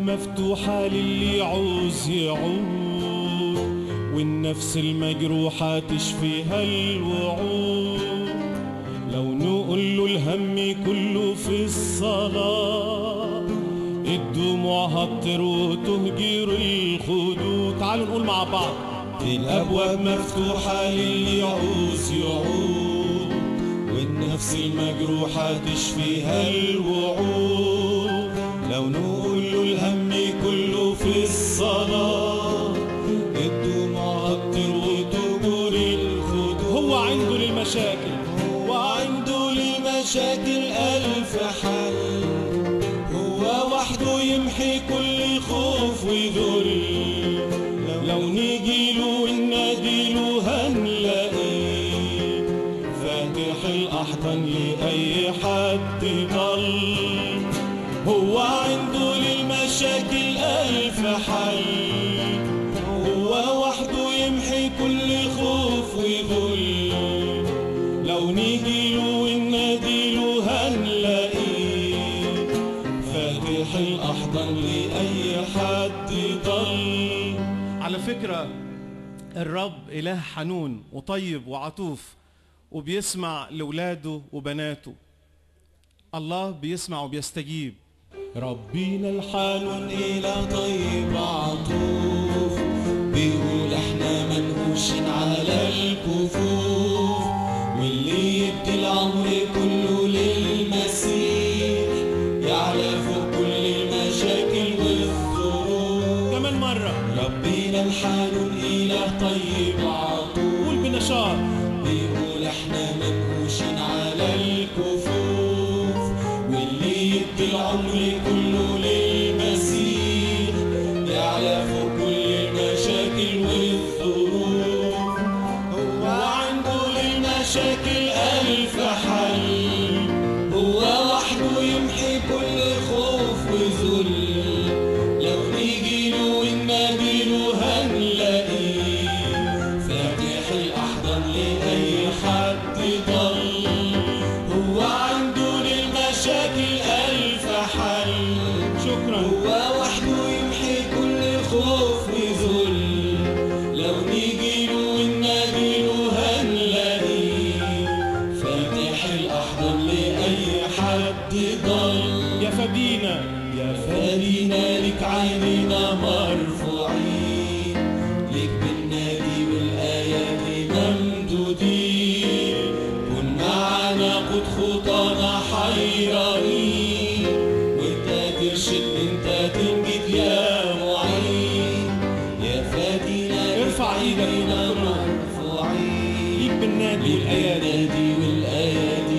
مفتوحة للي يعوز يعود، والنفس المجروحة تشفيها الوعود. لو نقول له الهم كله في الصلاة، الدموع هتطير وتهجر الخدود. تعالوا نقول مع بعض: الأبواب مفتوحة للي يعوز يعود، والنفس المجروحة تشفيها الوعود. لو نقول له الهم كله في الصلاة، الدموع هتطير وتهجر الخدود. هو عنده للمشاكل، وعنده للمشاكل ألف حل. هو وحده يمحي كل خوف وذل. لو نجيله ونناديله هنلاقيه فاتح الأحضان لأي حد ضل. هو عنده للمشاكل ألف حل. هو وحده يمحي كل خوف وذل. لو نجيله ونناديله هنلاقيه فاتح الأحضان لأي حد ضل. على فكرة الرب إله حنون وطيب وعطوف، وبيسمع لولاده وبناته. الله بيسمع وبيستجيب. ربنا الحنون إله طيب عطوف، بيقول احنا منقوشين على الكفوف، واللي يدي العمر كله للمسيح يعلى فوق كل المشاكل والظروف. كمان مرة: ربنا الحنون إله طيب عطوف، قول بنشاط، بيقول احنا منقوشين على الكفوف، واللي يدي العمر كله للمسيح يعلى فوق كل المشاكل والظروف. هو عنده للمشاكل ألف حل. هو وحده يمحي كل خوف وذل. لو نجيله ونناديله هنلاقيه فاتح الأحضان لأي حد ضل. هو عنده للمشاكل ألف حل. شكرا. هو وحده يمحي كل خوف وذل. لو نجيله ونناديله هنلاقيه فاتح الأحضان لأي حد ضل. يا فدينا يا فدينا لك عينينا مرفوعين، لك بالنادي والآيات ممدودين. كن معنا قد خطانا حيرانين، وانت ترشد انت تنجد يا معين. يا فادينا ارفع ايدك مرفوعين، ليك بالنادي والآيات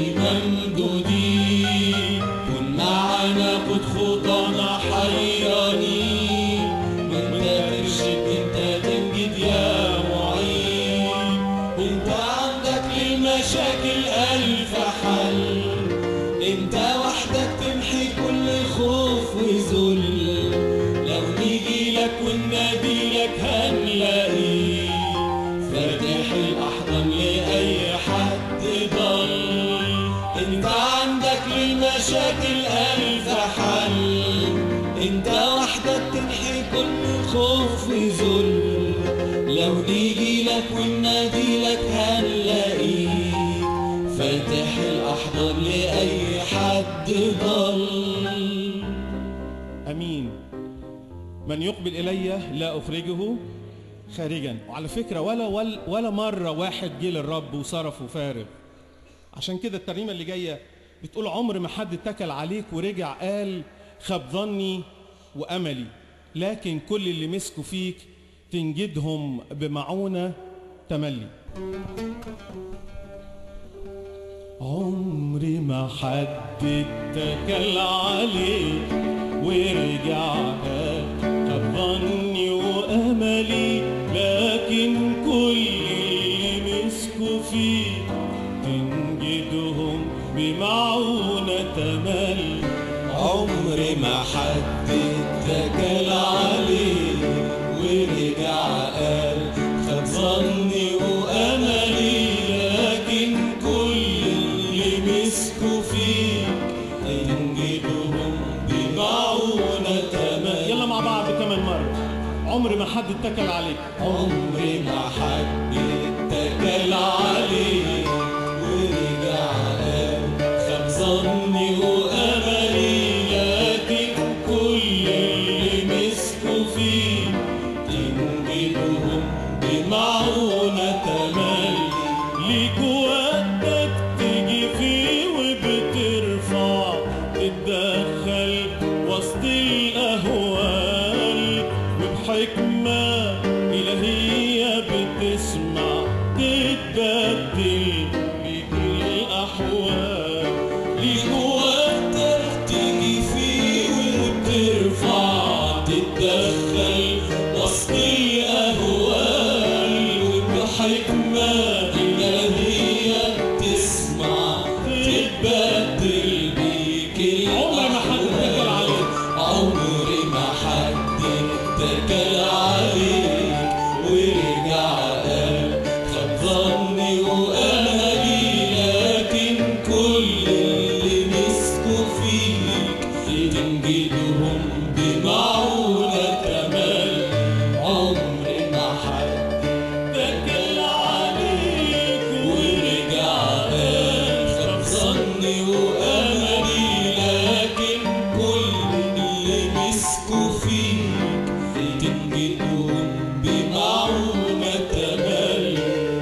ممدودين. كن معنا قد خطانا حيرانين، وانت ترشد انت تنجد يا معين. انت عندك للمشاكل ألف حل. انت وحدك تمحي كل خوف وذل. لو نيجي لك وننادي لك هنلاقيه فاتح الأحضان لأي حد ضل. انت عندك للمشاكل ألف حل. انت وحدك تمحي كل خوف وذل. لو نيجي لك وننادي لك هنلاقيه فاتح الأحضان لأي حد ضل. أمين. من يقبل إلي لا أخرجه خارجا. وعلى فكرة ولا مرة واحد جه للرب وصرفه فارغ. عشان كده الترنيمة اللي جاية بتقول: عمر ما حد اتكل عليك ورجع قال خاب ظني وأملي، لكن كل اللي مسكوا فيك تنجدهم بمعونة تملي. عمري ما حد اتكل عليك ورجع قال خاب ظني وأملي، لكن كل اللي مسكوا فيك تنجدهم بمعونة تملي. عمري ما حد اتكل عليك ورجع قال خاب ظني وأملي، لكن كل اللي مسكوا فيك تنجدهم بمعونة تملي. يلا اتكل عليك. عمري ما حد اتكل عليه ورجع خاب ظني واملي، لكن كل اللي مسكوا فيه تنجدهم بمعونة تملي. ليك وقتك تيجي فيه وبترفع، تتدخل وسط الأهوال، وبحكمة إلهية بتسمع، تتبدل بيك الأحوال. ليك وقتك تيجي فيه وبترفع، تتدخل وسط الأهوال، وبحكمة إلهية تسمع، تتبدل بيك الأحوال. عمري ما حد اتكل عليك. عمري ما حد اتكل عليك ورجع خاب ظني واملي، لكن كل اللي مسكوا فيك تنجدهم بمعونة تملي. عمري ما حد اتكل عليك ورجع خاب ظني واملي، لكن كل اللي مسكوا فيك تنجدهم بمعونة تملي.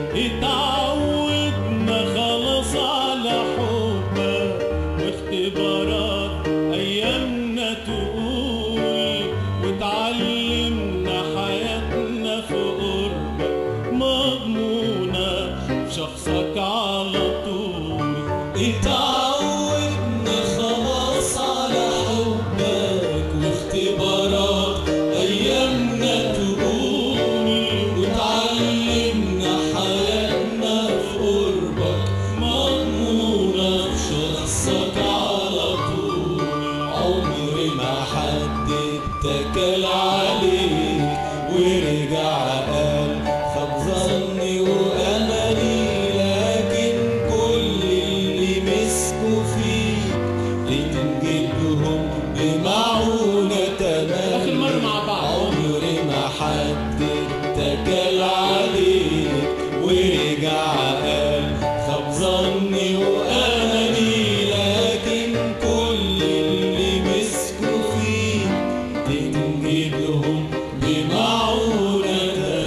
اتعودنا خلاص على حبك، واختبارات أيامنا تقول، وتعلمنا حياتنا في قربك مضمونة في شخصك على طول. اتعودنا خلاص على حبك، واختبارات أيامنا تقول، وتعلمنا حياتنا في قربك مضمونة في شخصك على طول. عمري ما حد اتكل عليك ورجع خاب ظني واملي، لكن كل اللي مسكوا فيك لتنجدهم بمعونة تملي. آخر مرة مع بعض. عمري ما حد اتكل عليك ورجع خاب ظني واملي، لكن كل اللي مسكوا فيك تنجدهم بمعونة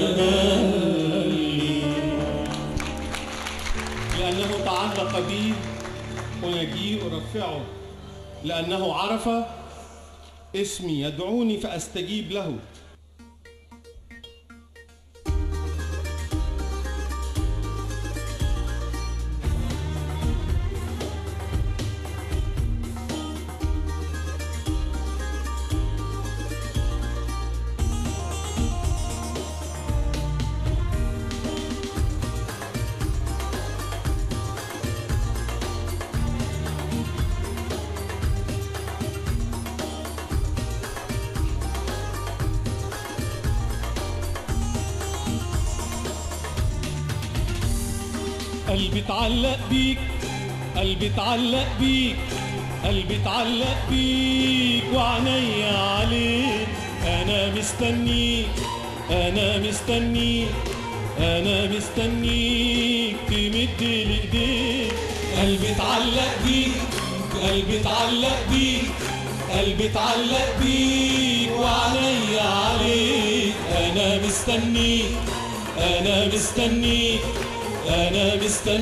تملي. لأنه تعلق بي أناجيه أرفعه، لأنه عرف اسمي، يدعوني فأستجيب له. قلبي اتعلق بيك، قلبي اتعلق بيك، قلبي اتعلق بيك، وعينيا عليك. أنا مستنيك، أنا مستنيك، أنا مستنيك تمد لي إيديك. قلبي اتعلق بيك، قلبي اتعلق بيك، قلبي اتعلق بيك، وعينيا عليك. أنا مستنيك، أنا مستنيك، أنا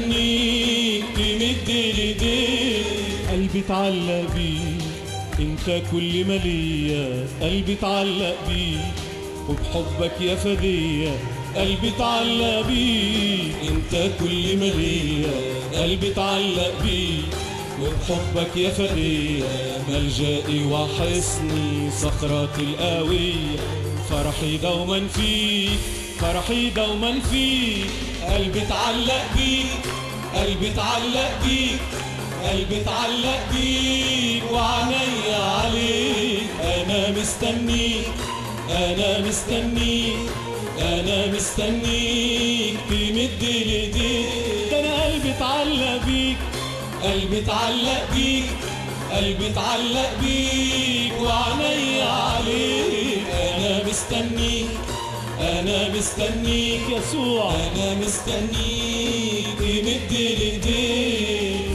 مستنيك تمد لي إيديك. قلبي اتعلق بيك، انت كل ما ليا. قلبي اتعلق بيك وبحبك يا فدية. قلبي اتعلق بيك، انت كل ما ليا. قلبي اتعلق بيك وبحبك يا فدية. ملجئي وحصني صخرة القوية، فرحي دوما فيك، فرحي دوما فيك. قلبي اتعلق بيك، قلبي اتعلق بيك، قلبي اتعلق بيك، وعينيا عليك. أنا مستنيك، أنا مستنيك، أنا مستنيك تمد لي إيديك. ده أنا قلبي اتعلق بيك، قلبي اتعلق بيك، قلبي اتعلق بيك، وعينيا عليك. أنا مستنيك، أنا مستنيك يسوع. أنا مستنيك تمد الإيدين.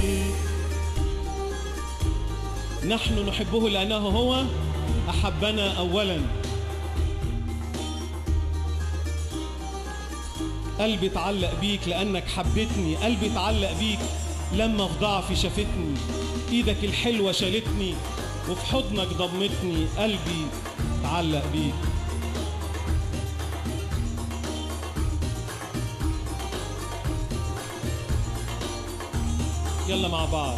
نحن نحبه لأنه هو أحبنا أولا. قلبي اتعلق بيك لأنك حبتني. قلبي اتعلق بيك لما في ضعفي شافتني. إيدك الحلوة شالتني وفي حضنك ضمتني. قلبي اتعلق بيك. يلا مع بعض.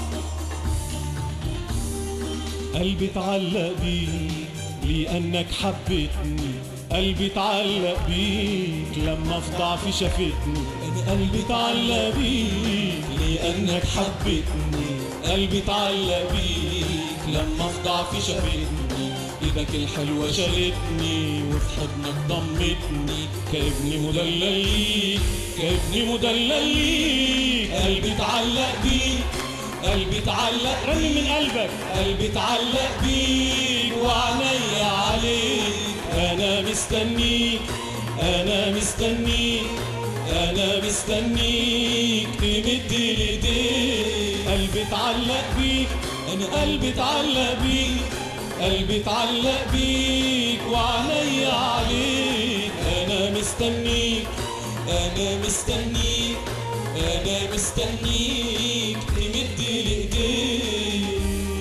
قلبي اتعلق بيك لأنك حبتني. قلبي اتعلق بيك لما في ضعفي شافتني. أنا قلبي اتعلق بيك لأنك حبتني. قلبي اتعلق بيك لما في ضعفي شافتني. إيدك الحلوة شالتني وفي حضنك ضمتني. كابني مدلل ليك كابني مدلل ليك. قلبي اتعلق بيك قلبي اتعلق رنم من قلبك. قلبي اتعلق بيك وعينيا عليك. أنا مستنيك أنا مستنيك أنا مستنيك تمد الإيدين. قلبي اتعلق بيك. أنا قلبي اتعلق بيك قلبي اتعلق بيك وعينيا عليك. أنا مستنيك أنا مستنيك أنا مستنيك تمد الإيدين.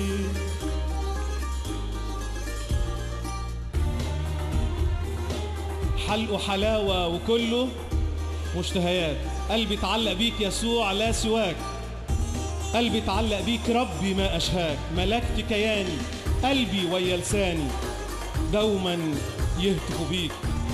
حلقه حلاوة وكله مشتهيات. قلبي اتعلق بيك يسوع لا سواك. قلبي اتعلق بيك ربي ما أشهاك. ملكت كياني قلبي ويا لساني دوما يهتف بيك.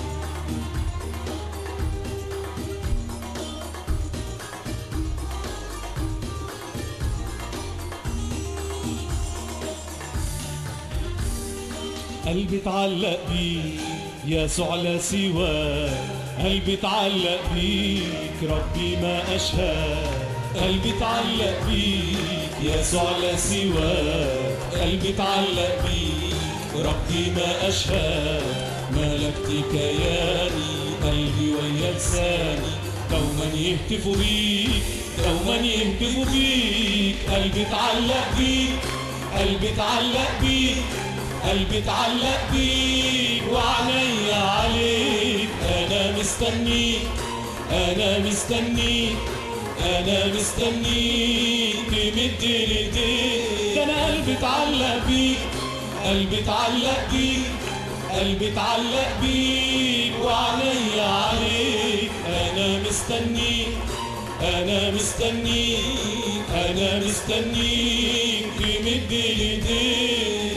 قلبي اتعلق بيك يسوع لا سواك. قلبي اتعلق بيك ربي ما أشهاك. قلبي اتعلق بيك يسوع لا سواك. قلبي اتعلق بيك ربي ما أشهاك. ملكت كياني قلبي ويا لساني دوما يهتف بيك دوما يهتف بيك. قلبي اتعلق بيك قلبي اتعلق بيك قلبي اتعلق بيك وعينيا عليك. أنا مستنيك أنا مستنيك أنا مستنيك تمد الإيدين. ده أنا قلبي اتعلق بيك قلبي اتعلق بيك قلبي اتعلق بيك وعينيا عليك. أنا مستنيك أنا مستنيك أنا مستنيك تمد الإيدين.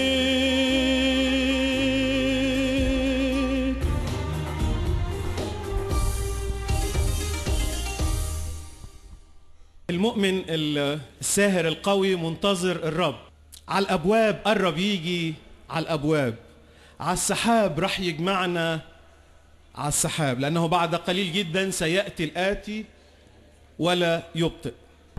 المؤمن الساهر القوي منتظر الرب. على الأبواب قرب يجي. على الأبواب على السحاب رح يجمعنا على السحاب. لأنه بعد قليل جدا سيأتي الآتي ولا يبطئ.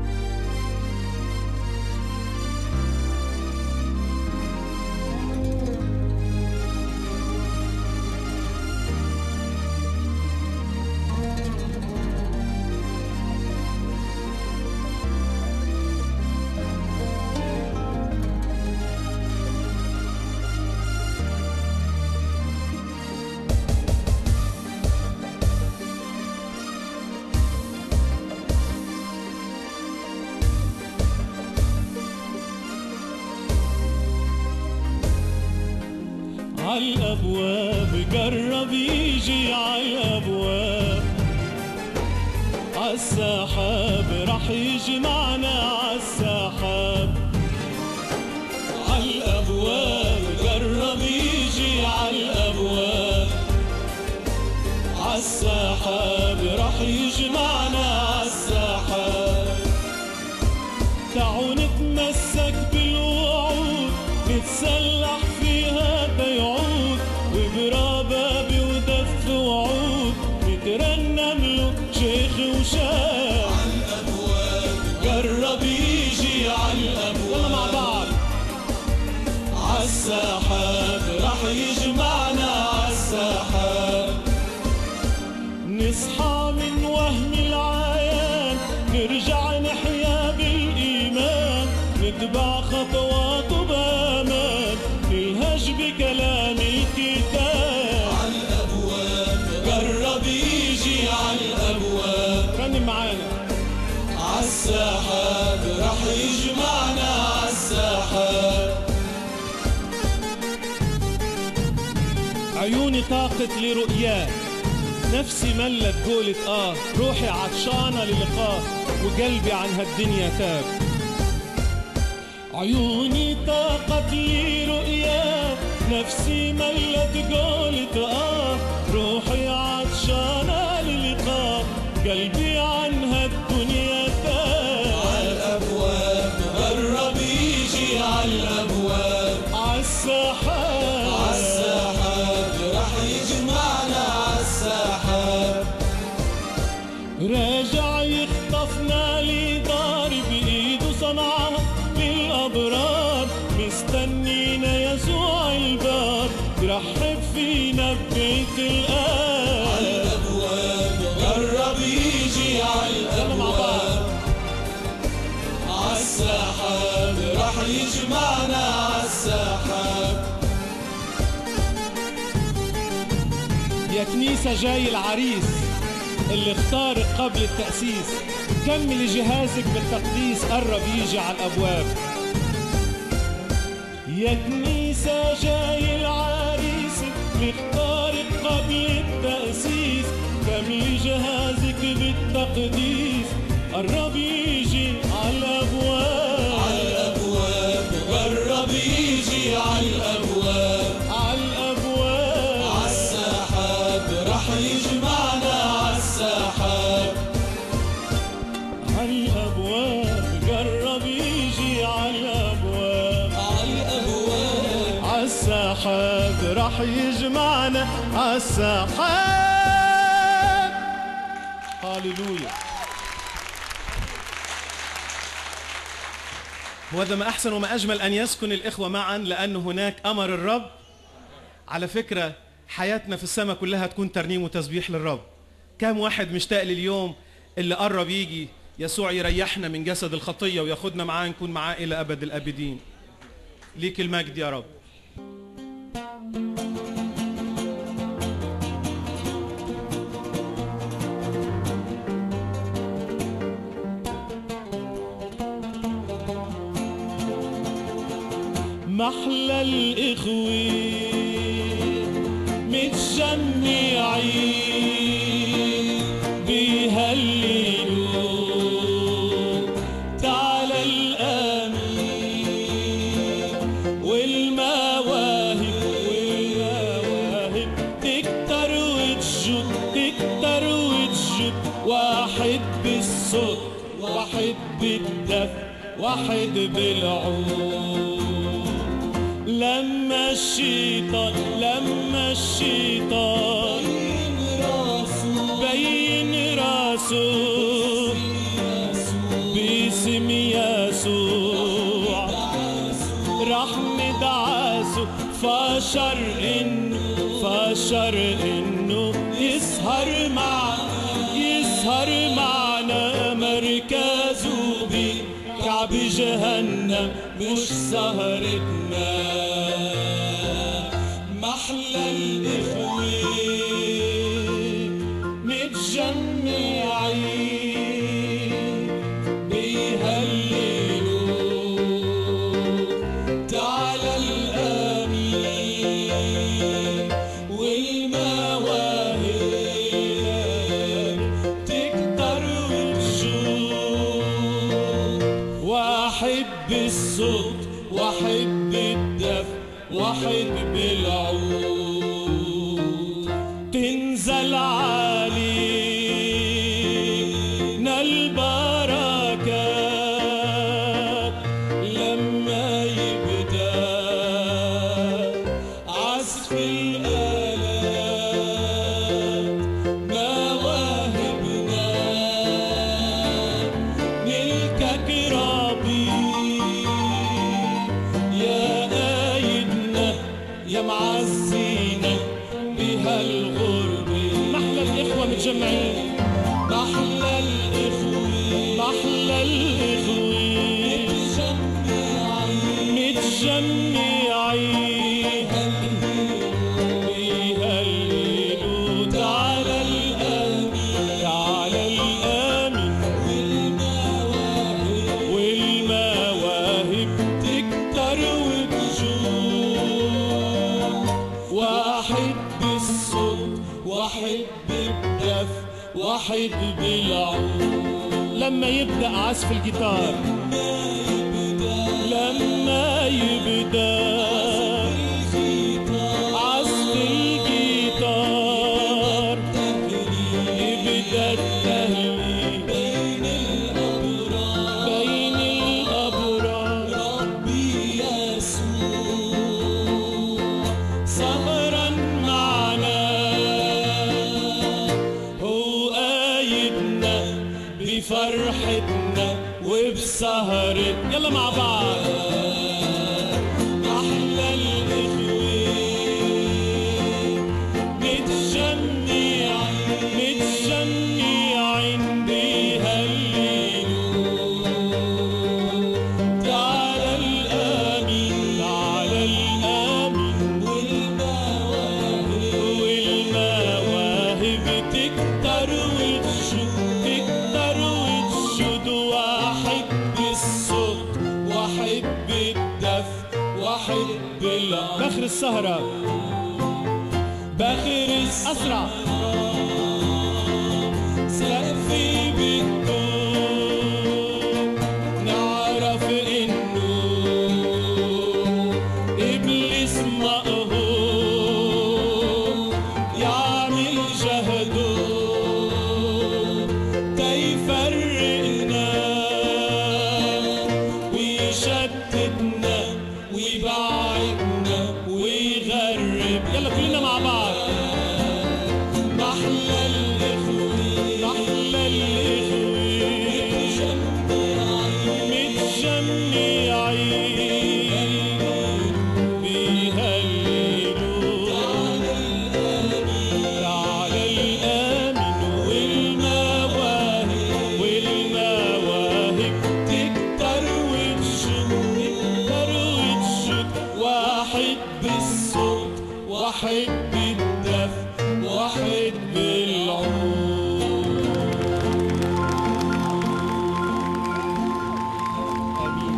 عالأبواب جرب يجي عالأبواب. عالسحاب رح يجمعنا عالسحاب. عالأبواب جرب يجي عالأبواب. عالسحاب رح يجمعنا عالسحاب. تعالوا نتمسك بالوعود نتسلح فيها بيعود وبربابي ودف وعود نترنم له شيخ وشاب. عالأبواب جرب يجي عالأبواب. يلا مع بعض. عالسحاب رح يجمعنا عالسحاب. نصحى من وهم العيان، نرجع نحيا بالإيمان، نتبع خطواته بأمان، نلهج بكلام الكتاب. عالأبواب جرب يجي عالأبواب، رنم معانا. عالسحاب رح يجمعنا عالسحاب. عيوني طاقت لرؤياه، نفسي ملت قولت روحي عطشانة للقاه، وقلبي عن هالدنيا تاب. عيوني طاقت لرؤياه، نفسي ملت قولت روحي عطشانة للقاه، قلبي عن هالدنيا تاب. عالأبواب جرب يجي عالأبواب، عالسحاب عالسحاب رح يجمعنا عالسحاب. راجع يخطفنا لدار بإيده صنعها للأبرار، مستنينا يسوع البار، يرحب فينا ببيت الآب. عالأبواب جرب يجي عالأبواب، عالسحاب رح يجمعنا عالسحاب. يا كنيسة جاي العريس اللي اختارك قبل التأسيس، كملي جهازك بالتقديس، قرب يجي على الأبواب. يا كنيسة جاي العريس اللي اختارك قبل التأسيس، كملي جهازك بالتقديس، قرب يجي على الأبواب. عالأبواب جرب يجي عالأبواب، عالأبواب عالسحاب رح يجمعنا عالسحاب. عالأبواب قرب يجي عالأبواب، عالأبواب عالسحاب رح يجمعنا عالسحاب. هاليلويا. وهذا ما أحسن وما أجمل أن يسكن الإخوة معا، لأن هناك أمر الرب. على فكرة حياتنا في السماء كلها تكون ترنيم وتسبيح للرب. كم واحد مشتاق لليوم اللي قرب يجي يسوع يريحنا من جسد الخطية وياخدنا معاه نكون معاه إلى أبد الأبدين. ليك المجد يا رب. محلى الإخوة متجمعين بيهللوا، تعالى الآمين والمواهب تكتر وتجد، واحد بالصوت واحد بالدف واحد بالعود. لما الشيطان بين راسه باسم يسوع، رح ندعسه، فشر انه يسهر معنا، مركزه بكعب جهنم مش سهرتنا. محلى الإخوة متجمعين بيهللوا، تعالى الآمين والمواهب تكتر وتجود، واحد بالصوت واحد بالدف واحد بالعود، تنزل علينا البركات لما يبدأ عزف الآلات. مواهبنا ملكك ربي، يا قايدنا يا معزي محلى الإخوة محلى الإخوة متجمعين بيهللوا تعالى الآمين تعالى الآمين والمواهب تكتر وتجود واحد بالصوت واحد بالدف واحد بالعود لما يبدأ عزف الجيتار لما يبدأ عزف الجيتار يبدأ التهليل بين الأبرار ربي يسوع سهرا معنا هو قايدنا بفرحتنا وبسهرتنا يلا مع بعض محلى الإخوة متجمعين بيهللوا تعالى الآمين تعالى الآمين والمواهب تكتر وتشد واحد بالصوت واحد بالدف واحد بالعود باخر السهرة باخر أسرع سقفي بالدور نعرف إنه إبليس مقهور يعمل جهده تيفرقنا ويشتتنا ويبعدنا ويغرب يلا كلنا مع بعض محلى الإخوة محلى الإخوة متجمعين بيهللوا تعالى الآمين والمواهب تكتر وتشد واحد بالصوت واحد بالدف واحد بالعود آمين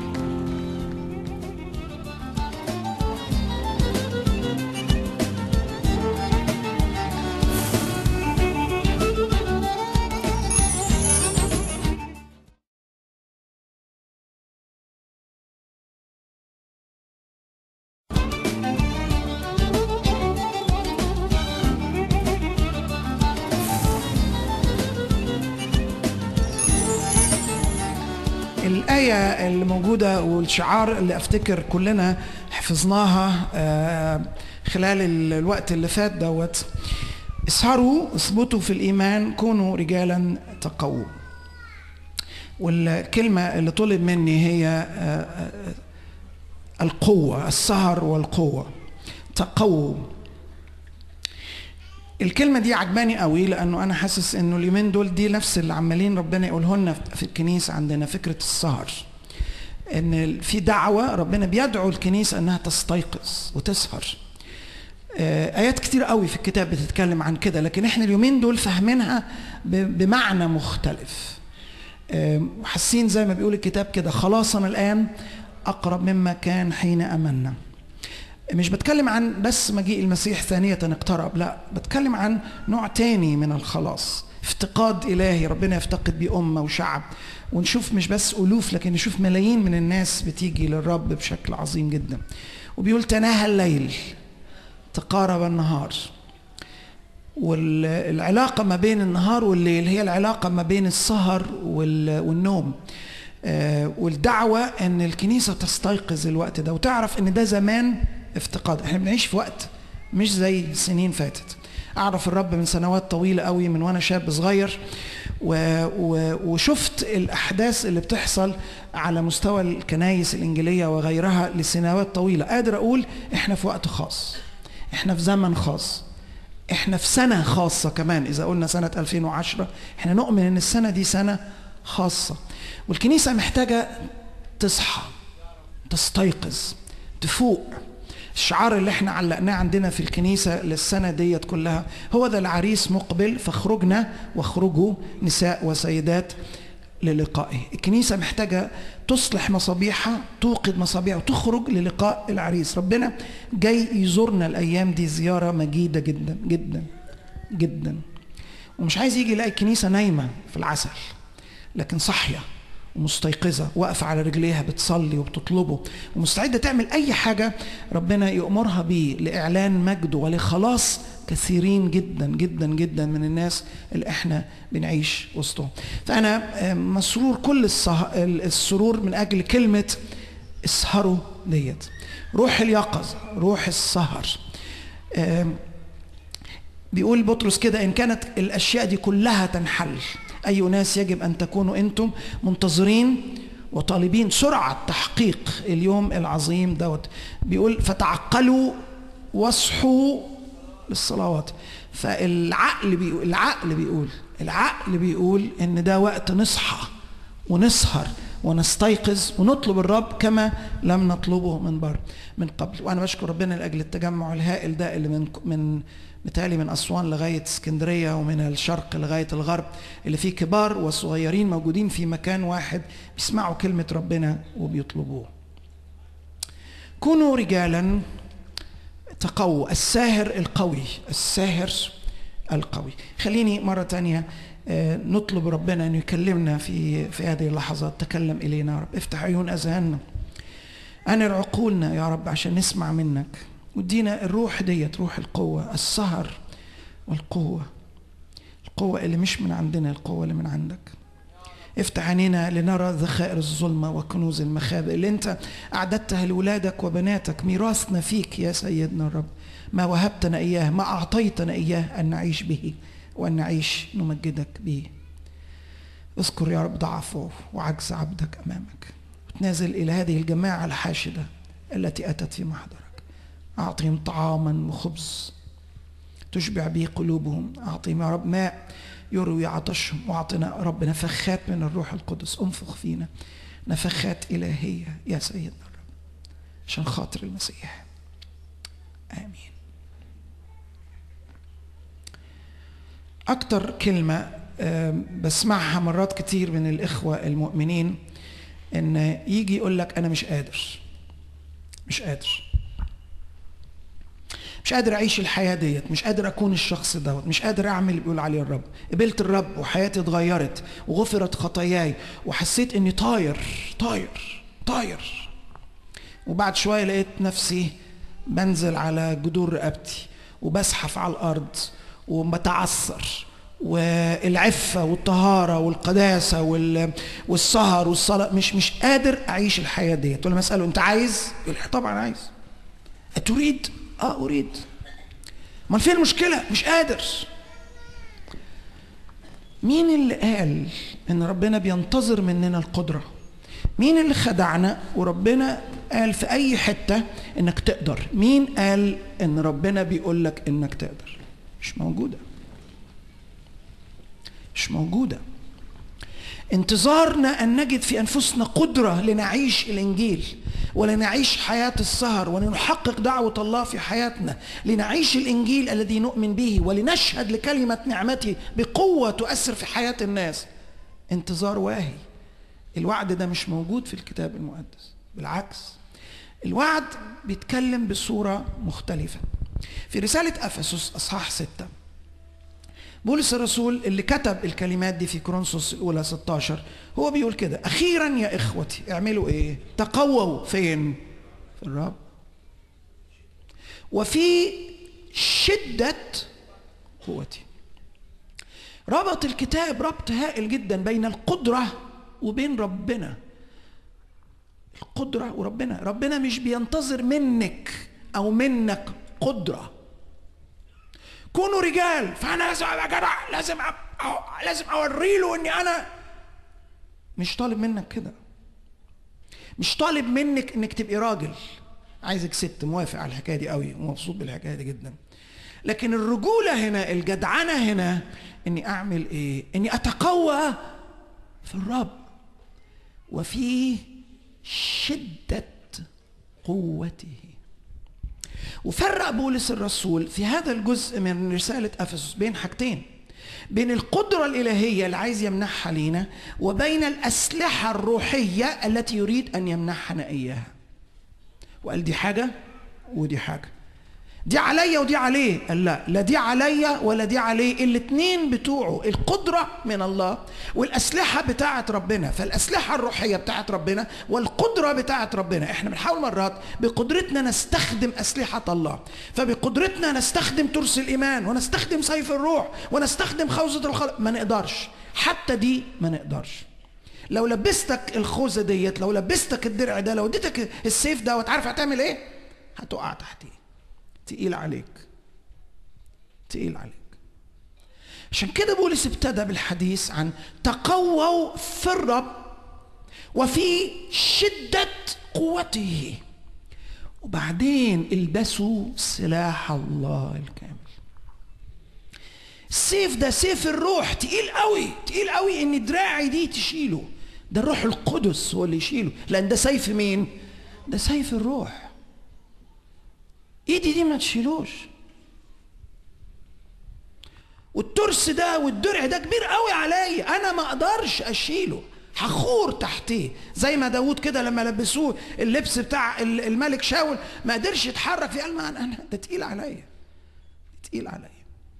الآية اللي موجودة والشعار اللي أفتكر كلنا حفظناها خلال الوقت اللي فات دوت اسهروا اثبتوا في الإيمان كونوا رجالا تقووا. والكلمة اللي طلب مني هي القوة، السهر والقوة، تقووا. الكلمة دي عجباني قوي لأنه أنا حاسس إنه اليومين دول دي نفس اللي عمالين ربنا يقوله لنا في الكنيسة عندنا، فكرة السهر. إن في دعوة ربنا بيدعو الكنيسة إنها تستيقظ وتسهر. آيات كتير قوي في الكتاب بتتكلم عن كده، لكن إحنا اليومين دول فاهمينها بمعنى مختلف. حاسين زي ما بيقول الكتاب كده خلاصنا الآن أقرب مما كان حين أمنا. مش بتكلم عن بس مجيء المسيح ثانية اقترب، لا بتكلم عن نوع تاني من الخلاص، افتقاد إلهي ربنا يفتقد بيه أمة وشعب، ونشوف مش بس ألوف لكن نشوف ملايين من الناس بتيجي للرب بشكل عظيم جدا. وبيقول تناهى الليل تقارب النهار. والعلاقة ما بين النهار والليل هي العلاقة ما بين السهر والنوم. والدعوة ان الكنيسة تستيقظ الوقت ده وتعرف ان ده زمان افتقاد. احنا بنعيش في وقت مش زي سنين فاتت. اعرف الرب من سنوات طويلة قوي من وانا شاب صغير، وشفت الاحداث اللي بتحصل على مستوى الكنايس الانجيلية وغيرها لسنوات طويلة. قادر اقول احنا في وقت خاص، احنا في زمن خاص. احنا في سنة خاصة كمان. إذا قلنا سنة 2010 احنا نؤمن ان السنة دي سنة خاصة، والكنيسة محتاجة تصحى، تستيقظ، تفوق. الشعار اللي احنا علقناه عندنا في الكنيسة للسنة ديت كلها هو ده: العريس مقبل فاخرجنا واخرجوا نساء وسيدات للقائه. الكنيسة محتاجة تصلح مصابيحها، توقد مصابيحها وتخرج للقاء العريس. ربنا جاي يزورنا الأيام دي زيارة مجيدة جدا جدا جدا، ومش عايز يجي يلاقي الكنيسة نايمة في العسل، لكن صحية ومستيقظة، واقفة على رجليها بتصلي وبتطلبه، ومستعدة تعمل أي حاجة ربنا يأمرها بيه لإعلان مجده ولخلاص كثيرين جدا جدا جدا من الناس اللي احنا بنعيش وسطهم. فأنا مسرور كل السرور من أجل كلمة اسهروا ديت، روح اليقظة، روح السهر. بيقول بطرس كده: إن كانت الأشياء دي كلها تنحل، أي ناس يجب أن تكونوا أنتم منتظرين وطالبين سرعة تحقيق اليوم العظيم دوت. بيقول: فتعقلوا واصحوا للصلوات. فالعقل بيقول إن ده وقت نصحى ونسهر ونستيقظ ونطلب الرب كما لم نطلبه من قبل. وأنا بشكر ربنا لأجل التجمع الهائل ده اللي من متهيألي من أسوان لغاية اسكندرية ومن الشرق لغاية الغرب، اللي فيه كبار وصغيرين موجودين في مكان واحد بيسمعوا كلمة ربنا وبيطلبوه. كونوا رجالا تقووا. الساهر القوي، الساهر القوي. خليني مرة تانية نطلب ربنا أن يكلمنا في هذه اللحظات. تكلم إلينا يا رب، افتح عيون أذهاننا، أنر عقولنا يا رب عشان نسمع منك، ودينا الروح ديت، روح القوة، السهر والقوة، القوة اللي مش من عندنا، القوة اللي من عندك. افتح عينينا لنرى ذخائر الظلمة وكنوز المخابئ اللي انت أعددتها لولادك وبناتك، ميراثنا فيك يا سيدنا الرب، ما وهبتنا إياه، ما أعطيتنا إياه أن نعيش به وأن نعيش نمجدك به. اذكر يا رب ضعفه وعجز عبدك أمامك، وتنازل إلى هذه الجماعة الحاشدة التي أتت في محضرك. أعطيهم طعاما وخبز تشبع به قلوبهم، أعطيهم يا رب ماء يروي عطشهم، وأعطنا يا رب نفخات من الروح القدس، انفخ فينا نفخات إلهية يا سيدنا الرب عشان خاطر المسيح. آمين. أكتر كلمة بسمعها مرات كتير من الإخوة المؤمنين إن يجي يقول لك أنا مش قادر أعيش الحياة ديت، مش قادر أكون الشخص دوت، مش قادر أعمل اللي بيقول عليه الرب. قبلت الرب وحياتي اتغيرت وغفرت خطاياي وحسيت إني طاير، وبعد شوية لقيت نفسي بنزل على جذور رقبتي وبزحف على الأرض وبتعثر، والعفة والطهارة والقداسة والسهر والصلاة، مش قادر أعيش الحياة ديت. ولما أسأله أنت عايز؟ يقول طبعا عايز. أتريد؟ أريد. ما فين المشكلة؟ مش قادر. مين اللي قال إن ربنا بينتظر مننا القدرة؟ مين اللي خدعنا وربنا قال في أي حتة إنك تقدر؟ مين قال إن ربنا بيقول لك إنك تقدر؟ مش موجودة. انتظارنا أن نجد في أنفسنا قدرة لنعيش الإنجيل ولنعيش حياة السهر ولنحقق دعوة الله في حياتنا، لنعيش الإنجيل الذي نؤمن به ولنشهد لكلمة نعمته بقوة تؤثر في حياة الناس. انتظار واهي. الوعد ده مش موجود في الكتاب المقدس، بالعكس الوعد بيتكلم بصورة مختلفة. في رسالة أفسس أصحاح 6 بولس الرسول اللي كتب الكلمات دي في كورنثوس الأولى 16 هو بيقول كده: أخيرا يا إخوتي اعملوا إيه؟ تقووا فين؟ في الرب وفي شدة قوتي. ربط الكتاب ربط هائل جدا بين القدرة وبين ربنا. القدرة وربنا. ربنا مش بينتظر منك أو منك قدرة. كونوا رجال، فأنا لازم أبقى جدع، لازم أوري له إني أنا. مش طالب منك كده. مش طالب منك إنك تبقي راجل. عايزك ست موافق على الحكاية دي قوي ومبسوط بالحكاية دي جدا. لكن الرجولة هنا، الجدعنة هنا، اني اعمل ايه؟ اني اتقوى في الرب وفي شدة قوته. وفرق بولس الرسول في هذا الجزء من رسالة أفسس بين حاجتين، بين القدرة الإلهية اللي عايز يمنحها لينا وبين الأسلحة الروحية التي يريد أن يمنحنا إياها. وقال دي حاجة ودي حاجة، دي عليا ودي عليه. قال لا دي عليا ولا دي عليه، الاتنين بتوعه، القدرة من الله والأسلحة بتاعت ربنا. فالأسلحة الروحية بتاعت ربنا والقدرة بتاعت ربنا. احنا بنحاول مرات بقدرتنا نستخدم أسلحة الله، فبقدرتنا نستخدم ترس الإيمان ونستخدم سيف الروح ونستخدم خوذة الخلق، ما نقدرش، حتى دي ما نقدرش. لو لبستك الخوذة ديت، لو لبستك الدرع ده، لو اديتك السيف ده، وتعرف هتعمل ايه؟ هتقع تحتيه، تقيل عليك، تقيل عليك. عشان كده بولس ابتدى بالحديث عن تقووا في الرب وفي شدة قوته، وبعدين البسوا سلاح الله الكامل. السيف ده سيف الروح، تقيل قوي، تقيل قوي ان دراعي دي تشيله. ده الروح القدس هو اللي يشيله، لان ده سيف مين؟ ده سيف الروح. ايدي دي ما تشيلوش. والترس ده والدرع ده كبير قوي عليا، انا ما اقدرش اشيله، هخور تحتيه. زي ما داود كده لما لبسوه اللبس بتاع الملك شاول ما قدرش يتحرك فيه، قال ما انا ده تقيل عليا، تقيل عليا.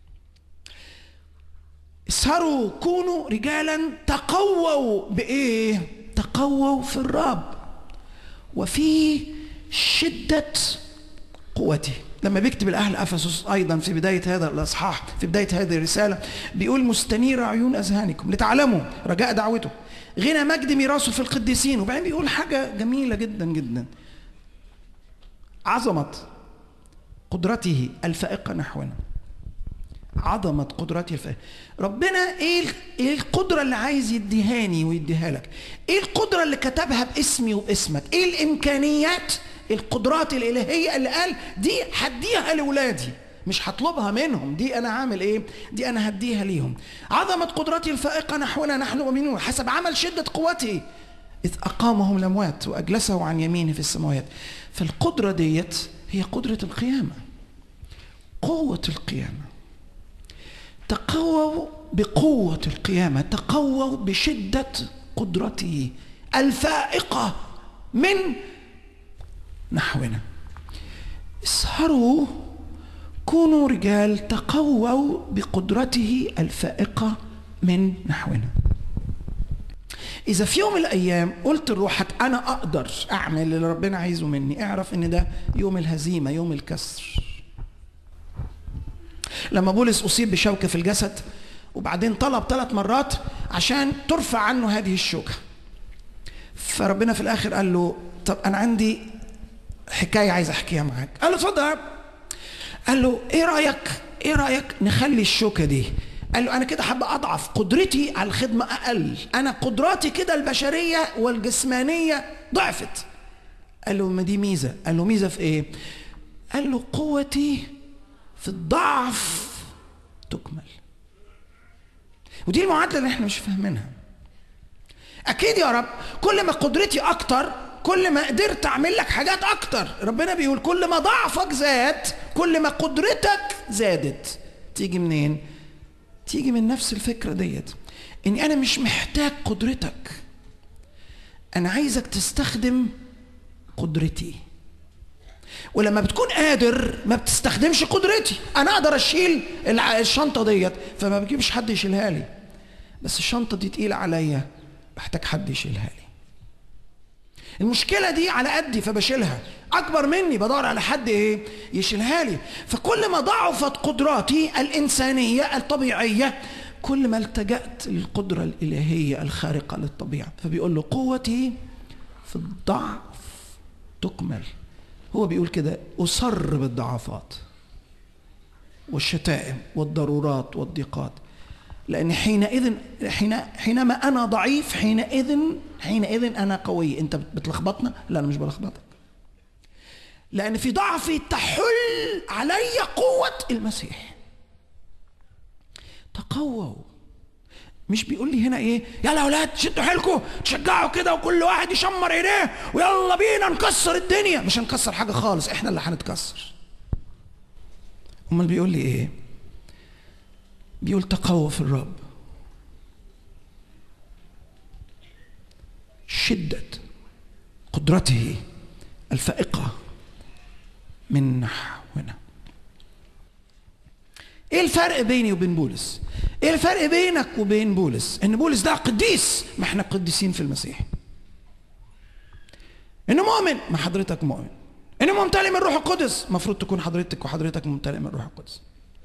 اسهروا كونوا رجالا تقووا بايه؟ تقووا في الرب وفي شدة قوته. لما بيكتب الأهل أفسس أيضا في بداية هذا الأصحاح، في بداية هذه الرسالة، بيقول مستنير عيون أذهانكم لتعلموا رجاء دعوته غنى مجد ميراثه في القديسين. وبعدين بيقول حاجة جميلة جدا جدا، عظمة قدرته الفائقة نحونا. عظمة قدرته الفائقة. ربنا ايه القدرة اللي عايز يديهاني ويديها لك؟ ايه القدرة اللي كتبها باسمي وباسمك؟ ايه الامكانيات، القدرات الالهية اللي قال دي هديها لاولادي، مش هطلبها منهم، دي انا عامل ايه؟ دي انا هديها ليهم. عظمة قدرته الفائقة نحونا نحن مؤمنون حسب عمل شدة قوته اذ اقامهم الاموات واجلسه عن يمينه في السماوات. فالقدرة ديت هي قدرة القيامة، قوة القيامة. تقووا بقوة القيامة، تقووا بشدة قدرته الفائقة من نحونا. اسهروا كونوا رجال تقووا بقدرته الفائقة من نحونا. إذا في يوم من الأيام قلت لروحك أنا أقدر أعمل اللي ربنا عايزه مني، اعرف إن ده يوم الهزيمة، يوم الكسر. لما بولس أصيب بشوكة في الجسد وبعدين طلب 3 مرات عشان ترفع عنه هذه الشوكة، فربنا في الآخر قال له طب أنا عندي حكاية عايز أحكيها معاك. قال له اتفضل. قال له إيه رأيك نخلي الشوكة دي؟ قال له أنا كده حابة أضعف، قدرتي على الخدمة أقل، أنا قدراتي كده البشرية والجسمانية ضعفت. قال له ما دي ميزة. قال له ميزة في إيه؟ قال له قوتي في الضعف تكمل. ودي المعادلة اللي احنا مش فاهمينها. أكيد يا رب كل ما قدرتي أكتر كل ما قدرت أعمل لك حاجات أكتر. ربنا بيقول كل ما ضعفك زاد كل ما قدرتك زادت. تيجي منين؟ تيجي من نفس الفكرة ديت، إني أنا مش محتاج قدرتك، أنا عايزك تستخدم قدرتي. ولما بتكون قادر ما بتستخدمش قدرتي. أنا أقدر أشيل الشنطة ديت فما بجيبش حد يشيلها لي، بس الشنطة دي تقيلة عليا بحتاج حد يشيلها لي. المشكلة دي على قدي فبشيلها، أكبر مني بدور على حد إيه يشيلها لي. فكل ما ضعفت قدراتي الإنسانية الطبيعية كل ما التجأت للقدرة الإلهية الخارقة للطبيعة. فبيقول له قوتي في الضعف تكمل. هو بيقول كده أصر بالضعفات والشتائم والضرورات والضيقات، لأن حينما أنا ضعيف حينئذ أنا قوي. أنت بتلخبطنا؟ لا أنا مش بلخبطك. لأن في ضعفي تحل علي قوة المسيح. تقووا. مش بيقول لي هنا ايه؟ يلا يا اولاد شدوا حيلكم، تشجعوا كده وكل واحد يشمر ايديه ويلا بينا نكسر الدنيا. مش هنكسر حاجة خالص، احنا اللي هنتكسر. امال بيقول لي ايه؟ بيقول تقووا في الرب، شدة قدرته الفائقة من نحونا. ايه الفرق بيني وبين بولس؟ ايه الفرق بينك وبين بولس؟ ان بولس ده قديس، ما احنا قديسين في المسيح. انه مؤمن، ما حضرتك مؤمن. انه ممتلئ من الروح القدس، المفروض تكون حضرتك وحضرتك ممتلئ من الروح القدس.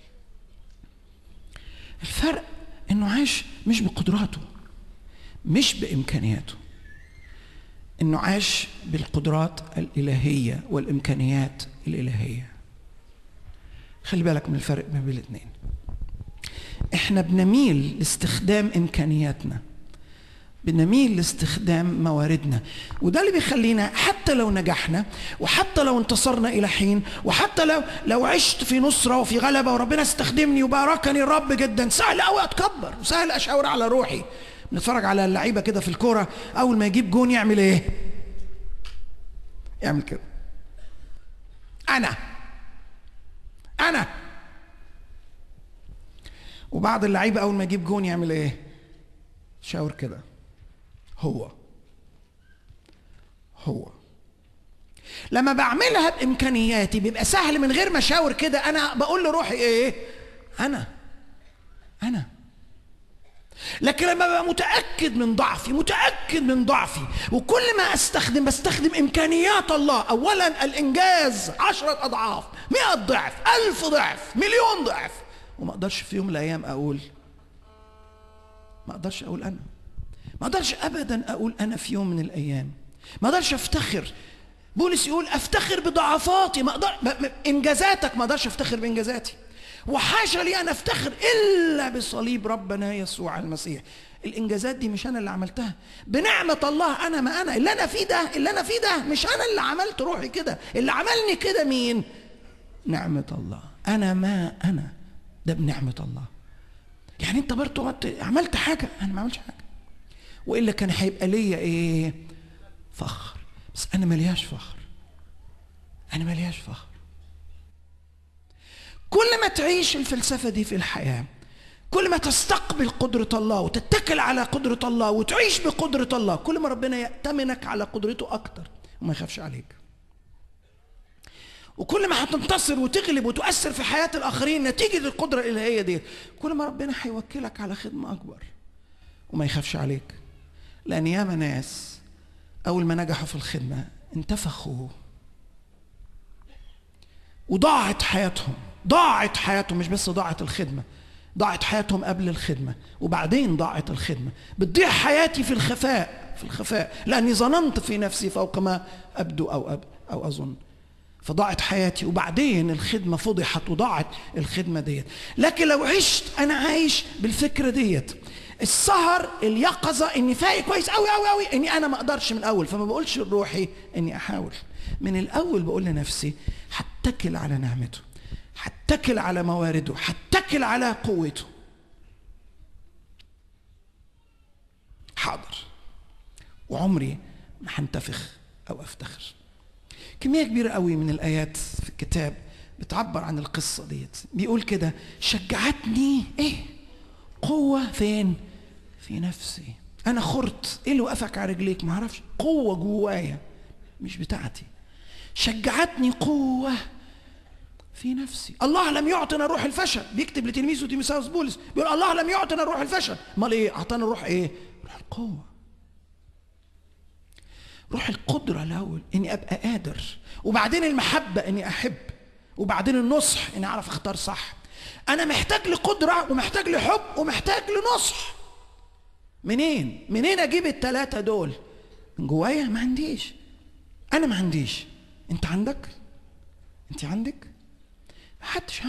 الفرق انه عاش مش بقدراته، مش بامكانياته، انه عاش بالقدرات الالهيه والامكانيات الالهيه. خلي بالك من الفرق بين الاثنين. احنا بنميل لاستخدام امكانياتنا، بنميل لاستخدام مواردنا، وده اللي بيخلينا حتى لو نجحنا وحتى لو انتصرنا الى حين وحتى لو عشت في نصره وفي غلبه وربنا استخدمني وباركني الرب جدا، سهل قوي اتكبر وسهل اشاور على روحي. بنتفرج على اللعيبه كده في الكوره، اول ما يجيب جون يعمل ايه؟ يعمل كده، انا. وبعض اللعيبه اول ما يجيب جون يعمل ايه؟ شاور كده، هو. لما بعملها بامكانياتي بيبقى سهل من غير ما اشاور كده. انا بقول لروحي ايه؟ انا. لكن لما ببقى متاكد من ضعفي وكل ما بستخدم امكانيات الله. اولا الانجاز 10 اضعاف، 100 ضعف، 1000 ضعف، مليون ضعف، وما اقدرش في يوم من الايام اقول انا. ما اقدرش ابدا اقول انا في يوم من الايام. ما اقدرش افتخر. بولس يقول افتخر بضعفاتي. ما اقدر انجازاتك ما اقدرش افتخر بانجازاتي، وحاشا لي ان افتخر الا بصليب ربنا يسوع المسيح. الانجازات دي مش انا اللي عملتها، بنعمه الله. انا اللي انا فيه ده مش انا اللي عملت روحي كده. اللي عملني كده مين؟ نعمه الله. انا ده بنعمه الله. يعني انت برضه عملت حاجه؟ انا ما عملتش حاجه، والا كان هيبقى ليا ايه؟ فخر. بس انا ملياش فخر. كل ما تعيش الفلسفه دي في الحياه، كل ما تستقبل قدره الله وتتكل على قدره الله وتعيش بقدره الله، كل ما ربنا يأتمنك على قدرته اكتر وما يخافش عليك. وكل ما هتنتصر وتغلب وتؤثر في حياه الاخرين نتيجه القدره الالهيه دي، كل ما ربنا هيوكلك على خدمه اكبر وما يخافش عليك. لأن ياما ناس أول ما نجحوا في الخدمة انتفخوا وضاعت حياتهم. مش بس ضاعت الخدمة، ضاعت حياتهم قبل الخدمة وبعدين ضاعت الخدمة. بتضيع حياتي في الخفاء لأني ظننت في نفسي فوق ما أبدو أو أظن، فضاعت حياتي وبعدين الخدمة فضحت وضاعت الخدمة ديت. لكن لو عشت أنا عايش بالفكرة ديت، السهر، اليقظة، اني فايق كويس قوي اني انا ما اقدرش من الاول، فما بقولش لروحي اني احاول. من الاول بقول لنفسي هتكل على نعمته، هتكل على موارده، هتكل على قوته. حاضر، وعمري ما هنتفخ او افتخر. كمية كبيرة قوي من الايات في الكتاب بتعبر عن القصة ديت. بيقول كده: شجعتني قوة فين؟ في نفسي. أنا خرت. إيه اللي وقفك على رجليك؟ ما أعرفش. قوة جوايا مش بتاعتي. شجعتني قوة في نفسي. الله لم يعطنا روح الفشل. بيكتب لتلميذه تيموثاوس بولس بيقول الله لم يعطنا روح الفشل. امال ايه؟ اعطانا روح ايه؟ روح القوة، روح القدرة الأول إني أبقى قادر، وبعدين المحبة إني أحب، وبعدين النصح إني أعرف أختار صح. أنا محتاج لقدرة ومحتاج لحب ومحتاج لنصح. منين أجيب الثلاثة دول؟ من جوايا؟ ما عنديش. أنا ما عنديش. أنت عندك؟ أنت عندك؟ محدش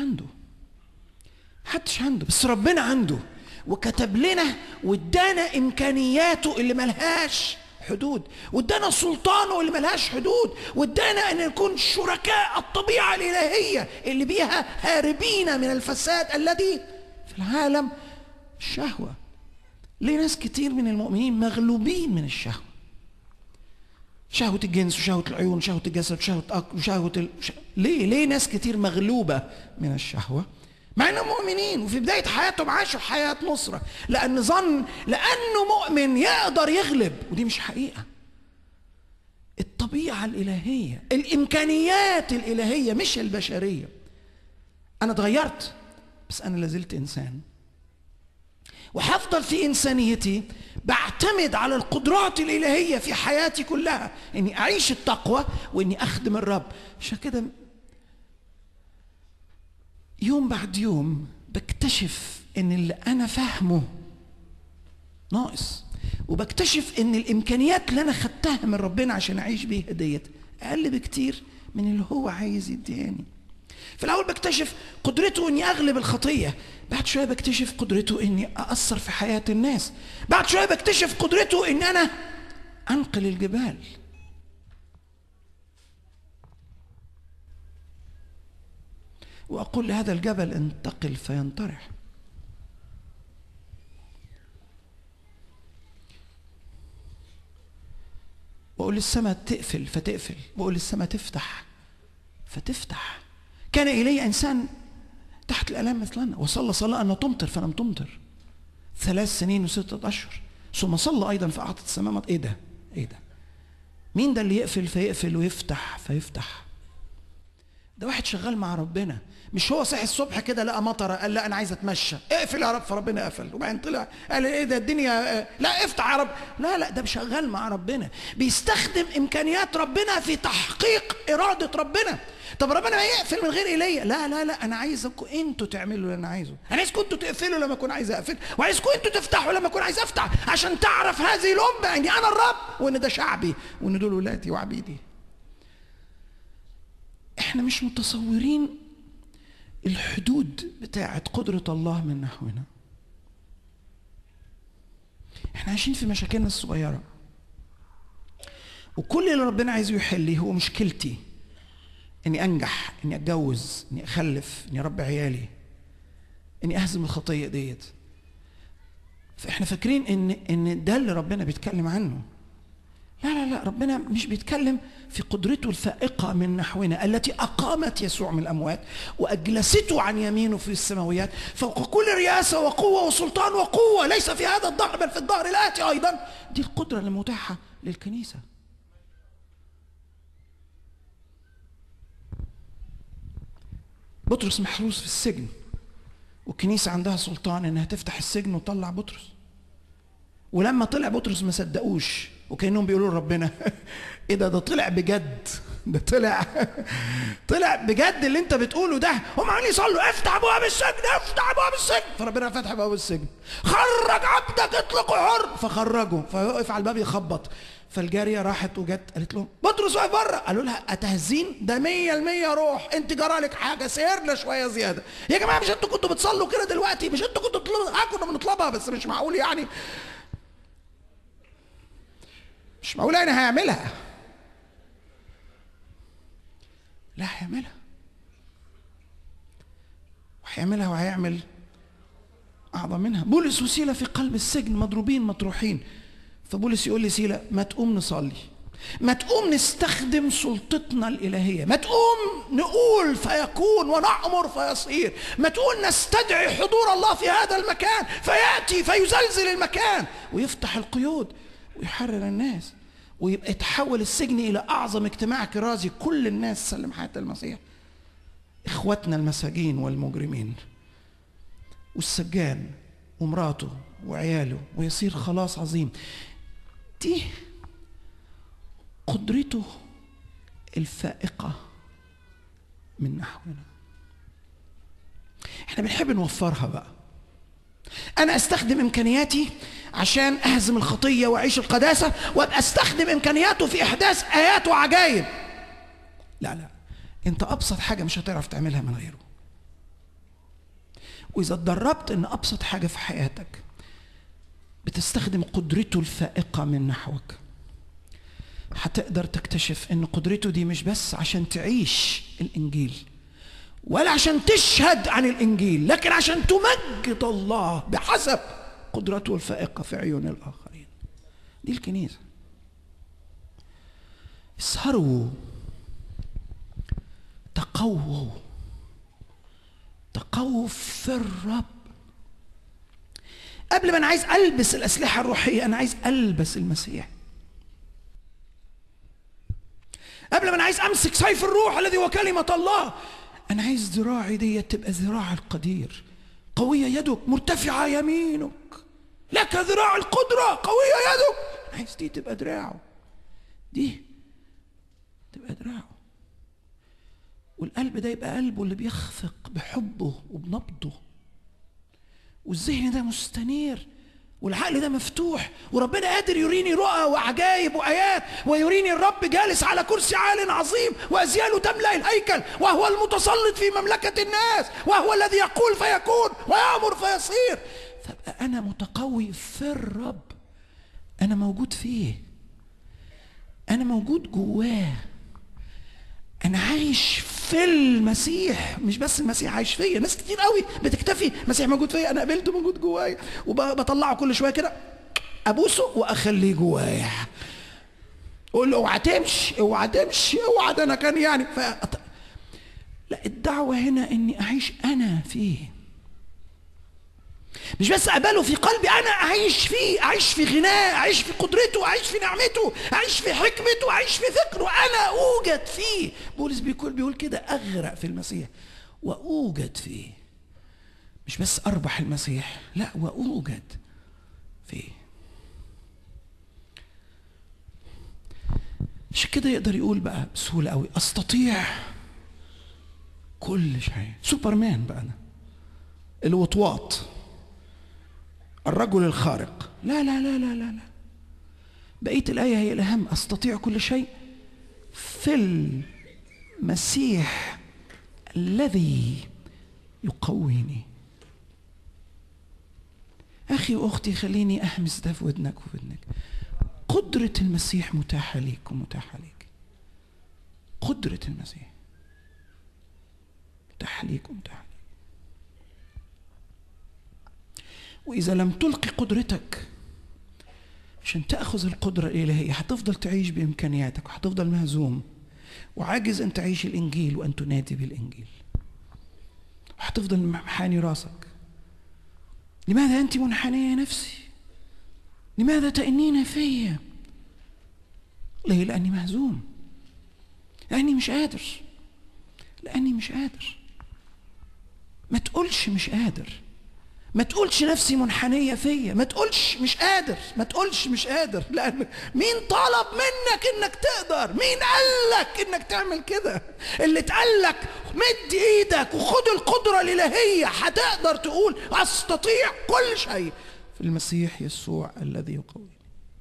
عنده، بس ربنا عنده، وكتب لنا وادانا إمكانياته اللي ملهاش حدود، وادانا سلطانه اللي ملهاش حدود، وادانا ان نكون شركاء الطبيعه الالهيه اللي بيها هاربين من الفساد الذي في العالم. الشهوه، ليه ناس كتير من المؤمنين مغلوبين من الشهوه؟ شهوه الجنس وشهوه العيون وشهوه الجسد وشهوه ليه ناس كتير مغلوبه من الشهوه مع انهم مؤمنين وفي بدايه حياتهم عاشوا حياه نصره؟ لان ظن لانه مؤمن يقدر يغلب، ودي مش حقيقه. الطبيعه الالهيه، الامكانيات الالهيه مش البشريه. انا اتغيرت بس انا لازلت انسان، وهفضل في انسانيتي بعتمد على القدرات الالهيه في حياتي كلها، اني اعيش التقوى واني اخدم الرب. عشان كده يوم بعد يوم بكتشف ان اللي انا فاهمه ناقص، وبكتشف ان الامكانيات اللي انا خدتها من ربنا عشان اعيش بيها ديت اقل بكتير من اللي هو عايز يدياني. في الاول بكتشف قدرته اني اغلب الخطيه، بعد شويه بكتشف قدرته اني اثر في حياه الناس، بعد شويه بكتشف قدرته ان انا انقل الجبال. واقول لهذا الجبل انتقل فينطرح. واقول للسماء تقفل فتقفل، واقول للسماء تفتح فتفتح. كان الي انسان تحت الالام مثلنا وصلى صلاه ان تمطر فلم تمطر 3 سنين و6 أشهر، ثم صلى ايضا فاعطت السماء. ايه ده؟ مين ده اللي يقفل فيقفل ويفتح فيفتح؟ ده واحد شغال مع ربنا. مش هو صحي الصبح كده لقى مطره قال لا انا عايز اتمشى، اقفل يا رب، فربنا قفل، وبعدين طلع قال ايه ده الدنيا، لا افتح يا رب. لا ده شغال مع ربنا، بيستخدم امكانيات ربنا في تحقيق اراده ربنا. طب ربنا ما يقفل من غير ايليا؟ لا انا عايزكم انتوا تعملوا اللي انا عايزه. انا عايزكم انتوا تقفلوا لما اكون عايز اقفل، وعايزكم انتوا تفتحوا لما اكون عايز افتح، عشان تعرف هذه الامه اني انا الرب، وان ده شعبي، وان دول ولادي وعبيدي. احنا مش متصورين الحدود بتاعت قدرة الله من نحونا. احنا عايشين في مشاكلنا الصغيرة، وكل اللي ربنا عايزه يحل هو مشكلتي، اني انجح، اني اتجوز، اني اخلف، اني اربي عيالي، اني اهزم الخطية ديت. فاحنا فاكرين ان ده اللي ربنا بيتكلم عنه. لا ربنا مش بيتكلم في قدرته الفائقة من نحونا التي أقامت يسوع من الأموات وأجلسته عن يمينه في السماويات فوق كل رياسة وقوة وسلطان وقوة، ليس في هذا الظهر بل في الظهر الآتي أيضا. دي القدرة المتاحة للكنيسة. بطرس محروس في السجن، والكنيسة عندها سلطان إنها تفتح السجن وتطلع بطرس. ولما طلع بطرس ما صدقوش، وكأنهم بيقولوا لربنا ايه ده طلع بجد، ده طلع بجد اللي انت بتقوله ده. هم عمالين يصلوا افتح ابواب السجن، افتح ابواب السجن، فربنا فتح ابواب السجن. خرج عبدك اطلقه حر، فخرجه، فوقف على الباب يخبط. فالجاريه راحت وجت قالت لهم بطرس واقف بره. قالوا لها اتهزين؟ ده 100% روح، انت جرالك حاجه، سيرنا شويه زياده. يا جماعه مش انتوا كنتوا بتصلوا كده دلوقتي؟ مش انتوا كنتوا بتطلبوا؟ كنا بنطلبها بس مش معقول يعني، مش معقول يعني هيعملها. لا هيعملها، وهيعملها وهيعمل أعظم منها. بولس وسيلة في قلب السجن مضروبين مطروحين، فبولس يقول لسيلة ما تقوم نصلي، ما تقوم نستخدم سلطتنا الإلهية، ما تقوم نقول فيكون ونأمر فيصير، ما تقول نستدعي حضور الله في هذا المكان فيأتي فيزلزل المكان ويفتح القيود ويحرر الناس، ويبقى يتحول السجن إلى أعظم اجتماع كرازي كل الناس سلم حياة المسيح، إخواتنا المساجين والمجرمين والسجان ومراته وعياله، ويصير خلاص عظيم. دي قدرته الفائقة من نحونا. احنا بنحب نوفرها بقى. أنا أستخدم إمكانياتي عشان أهزم الخطية وأعيش القداسة، وأبقى أستخدم إمكانياته في إحداث آيات وعجائب. لا أنت أبسط حاجة مش هتعرف تعملها من غيره. وإذا اتدربت إن أبسط حاجة في حياتك بتستخدم قدرته الفائقة من نحوك، هتقدر تكتشف ان قدرته دي مش بس عشان تعيش الانجيل ولا عشان تشهد عن الانجيل، لكن عشان تمجد الله بحسب قدرته الفائقة في عيون الاخرين. دي الكنيسة. اسهروا، تقووا في الرب. قبل ما انا عايز البس الاسلحة الروحية، انا عايز البس المسيح. قبل ما انا عايز امسك سيف الروح الذي هو كلمة الله، انا عايز ذراعي دي تبقى ذراع القدير، قوية يدك مرتفعة يمينك، لك ذراع القدرة قوية يدك. انا عايز دي تبقى دراعه، دي تبقى دراعه. والقلب ده يبقى قلبه اللي بيخفق بحبه وبنبضه، والذهن ده مستنير، والعقل ده مفتوح، وربنا قادر يريني رؤى وعجائب وآيات، ويريني الرب جالس على كرسي عال عظيم وأزياله تملأ الهيكل، وهو المتسلط في مملكة الناس، وهو الذي يقول فيكون ويأمر فيصير. فأبقى أنا متقوي في الرب، أنا موجود فيه، أنا موجود جواه، أنا عايش في المسيح، مش بس المسيح عايش فيا. ناس كتير قوي بتكتفي المسيح موجود فيا، أنا قبلته موجود جوايا، وبطلعه كل شوية كده أبوسه وأخليه جوايا، أقول له اوعى تمشي اوعى تمشي اوعى، ده أنا كان يعني لا، الدعوة هنا إني أعيش أنا فيه، مش بس أقبله في قلبي، أنا أعيش فيه، أعيش في غناه، أعيش في قدرته، أعيش في نعمته، أعيش في حكمته، أعيش في ذكره، أنا أوجد فيه. بولس بيقول كده: أغرق في المسيح وأوجد فيه. مش بس أربح المسيح، لا، وأوجد فيه. عشان كده يقدر يقول بقى بسهولة قوي: أستطيع كل شيء. سوبرمان بقى أنا، الوطواط، الرجل الخارق. لا لا لا لا لا لا، بقية الآية هي الأهم: أستطيع كل شيء في المسيح الذي يقويني. أخي وأختي، خليني أحمس ده في ودنك وفي ودنك. قدرة المسيح متاحة ليك ومتاحة ليك. قدرة المسيح متاحة ليك ومتاحة ليك. وإذا لم تلقي قدرتك عشان تأخذ القدرة الإلهية، هتفضل تعيش بإمكانياتك، وهتفضل مهزوم وعاجز أن تعيش الإنجيل وأن تنادي بالإنجيل، وهتفضل محاني راسك. لماذا أنت منحنية نفسي؟ لماذا تأنين فيا؟ ليه؟ لأني مهزوم، لأني مش قادر، لأني مش قادر. ما تقولش مش قادر، ما تقولش نفسي منحنية فيا، ما تقولش مش قادر، ما تقولش مش قادر. لأن مين طلب منك إنك تقدر؟ مين قال لك إنك تعمل كده؟ اللي اتقال لك مد إيدك وخد القدرة الإلهية، هتقدر تقول أستطيع كل شيء في المسيح يسوع الذي يقويني.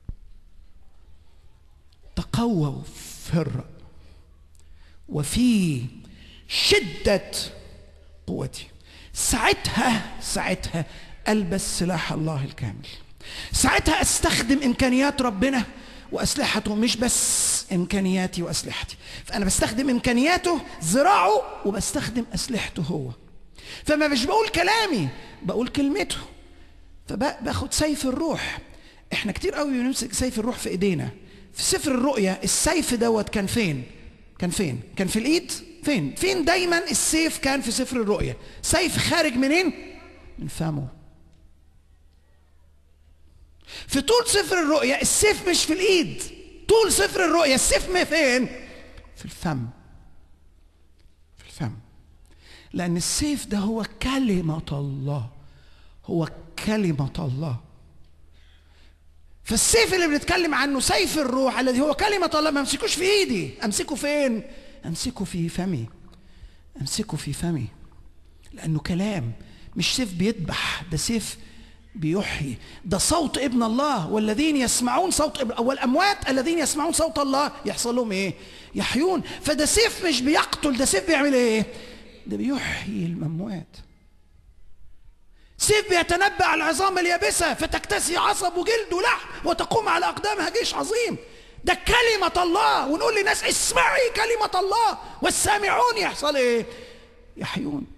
تقووا في الرب وفي شدة قوتي. ساعتها ألبس سلاح الله الكامل. ساعتها أستخدم إمكانيات ربنا وأسلحته، مش بس إمكانياتي وأسلحتي. فأنا بستخدم إمكانياته، ذراعه، وبستخدم أسلحته هو. فما مش بقول كلامي، بقول كلمته. فباخد سيف الروح. احنا كتير قوي بنمسك سيف الروح في ايدينا. في سفر الرؤيا السيف دوت كان فين؟ كان في الايد. فين دايما السيف كان في سفر الرؤيا؟ سيف خارج منين؟ من فمه. في طول سفر الرؤيا السيف مش في الايد، طول سفر الرؤيا السيف فين؟ في الفم. في الفم. لأن السيف ده هو كلمة الله، هو كلمة الله. فالسيف اللي بنتكلم عنه سيف الروح الذي هو كلمة الله، ما امسكوش في ايدي، امسكه فين؟ امسكه في فمي، امسكه في فمي. لأنه كلام، مش سيف بيذبح، ده سيف بيحيي. ده صوت ابن الله، والذين يسمعون صوت والأموات الذين يسمعون صوت الله يحصل لهم ايه؟ يحيون. فده سيف مش بيقتل، ده سيف بيعمل ايه؟ ده بيحيي الأموات. سيف بيتنبأ على العظام اليابسة فتكتسي عصب وجلد ولحم وتقوم على أقدامها جيش عظيم. ده كلمة الله، ونقول للناس اسمعي كلمة الله والسامعون يحصل ايه؟ يحيون.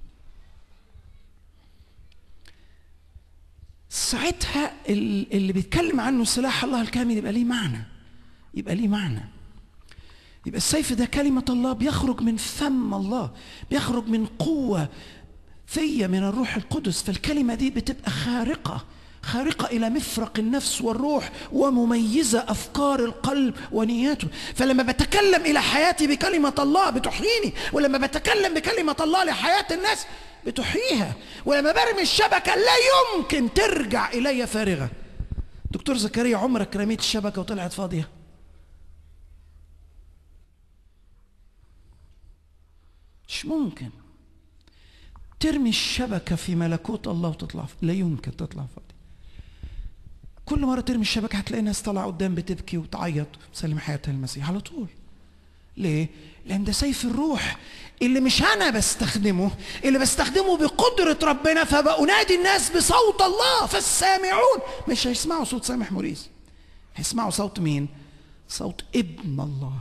ساعتها اللي بيتكلم عنه سلاح الله الكامل يبقى ليه معنى، يبقى ليه معنى. يبقى السيف ده كلمة الله بيخرج من فم الله، بيخرج من قوة فيا من الروح القدس، فالكلمة دي بتبقى خارقة إلى مفرق النفس والروح، ومميزة أفكار القلب ونياته. فلما بتكلم إلى حياتي بكلمة الله بتحييني، ولما بتكلم بكلمة الله لحياة الناس بتحييها، ولما برمي الشبكة لا يمكن ترجع إلي فارغة. دكتور زكريا، عمرك رميت الشبكة وطلعت فاضية؟ مش ممكن. ترمي الشبكة في ملكوت الله وتطلع، لا يمكن تطلع فاضية. كل مرة ترمي الشبكة هتلاقي ناس طالعة قدام بتبكي وتعيط وتسلم حياتها للمسيح على طول. ليه؟ لأن ده سيف الروح اللي مش أنا بستخدمه، اللي بستخدمه بقدرة ربنا، فبأنادي الناس بصوت الله، فالسامعون مش هيسمعوا صوت سامح موريس، هيسمعوا صوت مين؟ صوت ابن الله،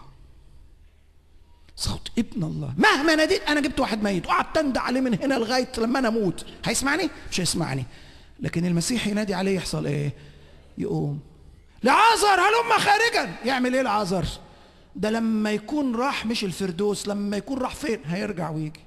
صوت ابن الله. مهما ناديت، أنا جبت واحد ميت وقعدت أندع عليه من هنا لغاية لما أنا أموت، هيسمعني؟ مش هيسمعني. لكن المسيح ينادي عليه يحصل إيه؟ يقوم. لعازر هلم خارجا. يعمل إيه لعازر؟ ده لما يكون راح مش الفردوس، لما يكون راح فين؟ هيرجع ويجي،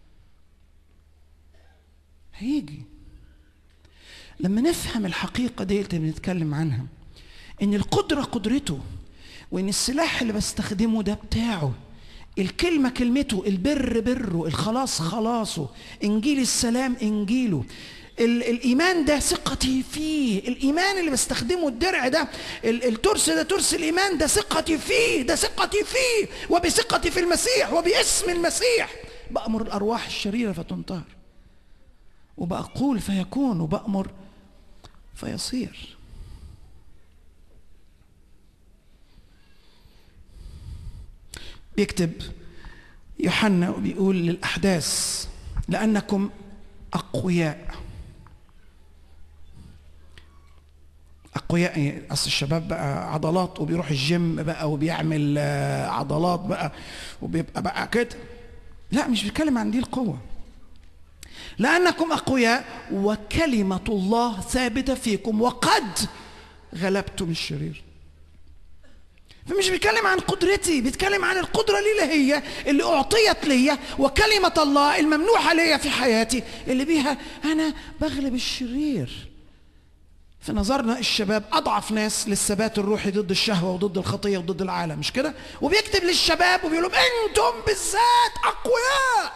هيجي. لما نفهم الحقيقة دي اللي بنتكلم عنها، إن القدرة قدرته، وإن السلاح اللي بستخدمه ده بتاعه، الكلمة كلمته، البر بره، الخلاص خلاصه، إنجيل السلام إنجيله، الإيمان ده ثقتي فيه، الإيمان اللي بستخدمه، الدرع ده، الترس ده ترس الإيمان، ده ثقتي فيه، ده ثقتي فيه، وبثقتي في المسيح وباسم المسيح بأمر الأرواح الشريرة فتنطهر، وبأقول فيكون، وبأمر فيصير. بيكتب يوحنا وبيقول للأحداث لأنكم أقوياء. أقوياء إيه؟ أصل الشباب بقى عضلات وبيروح الجيم بقى وبيعمل عضلات بقى وبيبقى بقى كده. لا، مش بيتكلم عن دي القوة. لأنكم أقوياء وكلمة الله ثابتة فيكم وقد غلبتم الشرير. فمش بيتكلم عن قدرتي، بيتكلم عن القدرة الإلهية اللي أعطيت لي، وكلمة الله الممنوحة لي في حياتي اللي بيها أنا بغلب الشرير. في نظرنا الشباب أضعف ناس للثبات الروحي ضد الشهوة وضد الخطية وضد العالم، مش كده؟ وبيكتب للشباب وبيقول لهم أنتم بالذات أقوياء.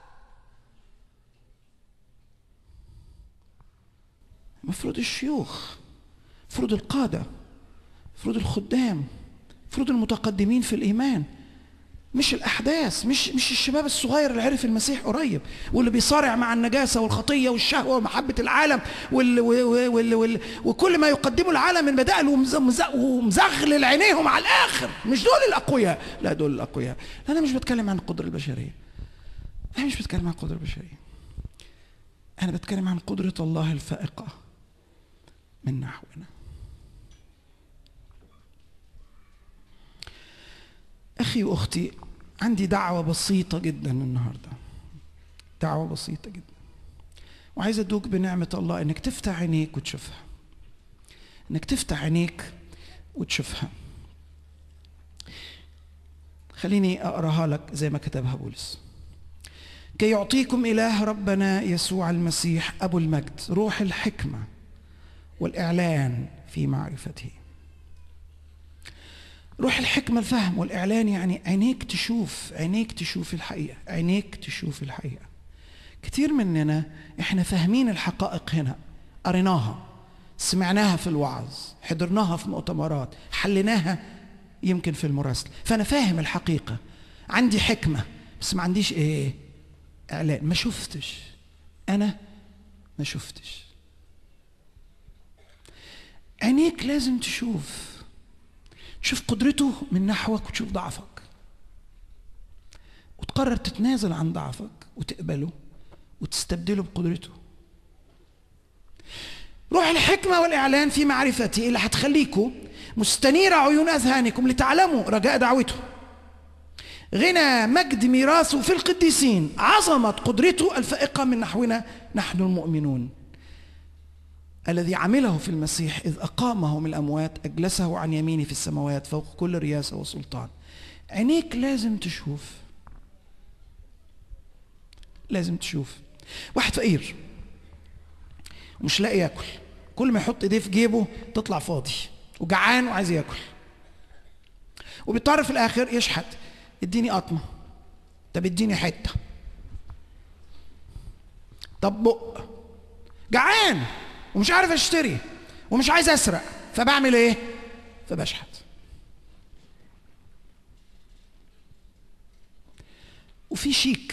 مفروض الشيوخ، مفروض القادة، مفروض الخدام، مفروض المتقدمين في الإيمان، مش الأحداث، مش الشباب الصغير اللي عرف المسيح قريب واللي بيصارع مع النجاسة والخطية والشهوة ومحبة العالم وكل ما يقدمه العالم من بدائل ومزغلل عينيهم على الآخر. مش دول الأقوياء، لا دول الأقوياء. أنا مش بتكلم عن القدرة البشرية، أنا مش بتكلم عن القدرة البشرية، أنا بتكلم عن قدرة الله الفائقة من نحونا. أخي وأختي، عندي دعوة بسيطة جدا النهاردة، دعوة بسيطة جدا، وعايز أدوك بنعمة الله إنك تفتح عينيك وتشوفها، إنك تفتح عينيك وتشوفها. خليني أقرأها لك زي ما كتبها بولس. كي يعطيكم إله ربنا يسوع المسيح أبو المجد روح الحكمة والإعلان في معرفته. روح الحكمة الفهم والإعلان، يعني عينيك تشوف، عينيك تشوف الحقيقة، عينيك تشوف الحقيقة. كتير مننا إحنا فاهمين الحقائق هنا، قريناها، سمعناها في الوعظ، حضرناها في مؤتمرات، حليناها يمكن في المراسلة، فأنا فاهم الحقيقة، عندي حكمة، بس ما عنديش إيه؟ إعلان. ما شفتش، أنا ما شفتش. عينيك لازم تشوف قدرته من نحوك، وتشوف ضعفك، وتقرر تتنازل عن ضعفك وتقبله وتستبدله بقدرته. روح الحكمة والإعلان في معرفتي اللي هتخليكوا مستنير عيون أذهانكم لتعلموا رجاء دعوته، غنى مجد ميراثه في القديسين، عظمة قدرته الفائقة من نحونا نحن المؤمنون، الذي عمله في المسيح إذ أقامه من الأموات أجلسه عن يمينه في السماوات فوق كل رياسة وسلطان. عينيك لازم تشوف، لازم تشوف. واحد فقير ومش لاقي ياكل، كل ما يحط ايديه في جيبه تطلع فاضي، وجعان وعايز ياكل، وبيضطر في الاخر يشحت، اديني قطمه، طب اديني حته، طب بق، جعان ومش عارف اشتري ومش عايز اسرق، فبعمل ايه؟ فبشحت. وفي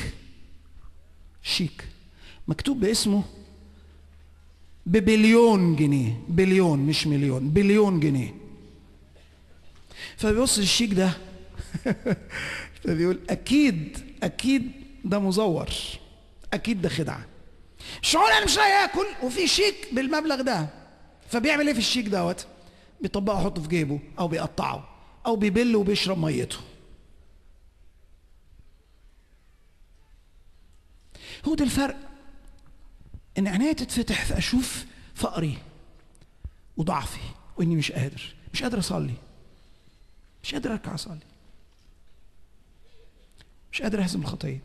شيك مكتوب باسمه ببليون جنيه، بليون مش مليون، بليون جنيه. فبيبص الشيك ده فبيقول اكيد ده مزور، اكيد ده خدعه. شعور انا مش لاقي اكل وفي شيك بالمبلغ ده، فبيعمل ايه في الشيك دوت؟ بيطبقه يحطه في جيبه، او بيقطعه، او بيبله وبيشرب ميته. هو ده الفرق، ان عينيا تتفتح فاشوف فقري وضعفي واني مش قادر اصلي، مش قادر اركع اصلي، مش قادر اهزم الخطيه،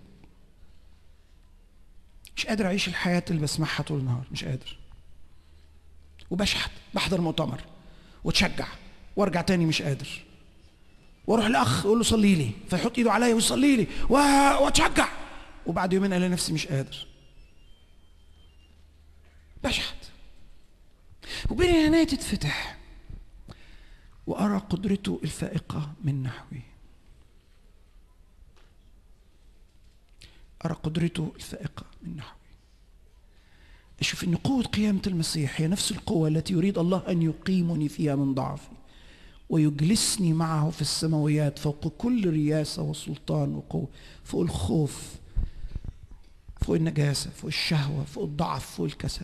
مش قادر اعيش الحياه اللي بسمعها طول النهار، مش قادر. وبشحت، بحضر مؤتمر واتشجع وارجع تاني مش قادر، واروح لاخ اقول له صلي لي، فيحط ايده عليا ويصلي لي واتشجع، وبعد يومين الاقي نفسي مش قادر، بشحت. وبين عيني تتفتح وارى قدرته الفائقه من نحوي، ارى قدرته الفائقه من نحوي. اشوف ان قوه قيامه المسيح هي نفس القوه التي يريد الله ان يقيمني فيها من ضعفي ويجلسني معه في السماويات فوق كل رياسه وسلطان وقوه، فوق الخوف، فوق النجاسه، فوق الشهوه، فوق الضعف، فوق الكسل.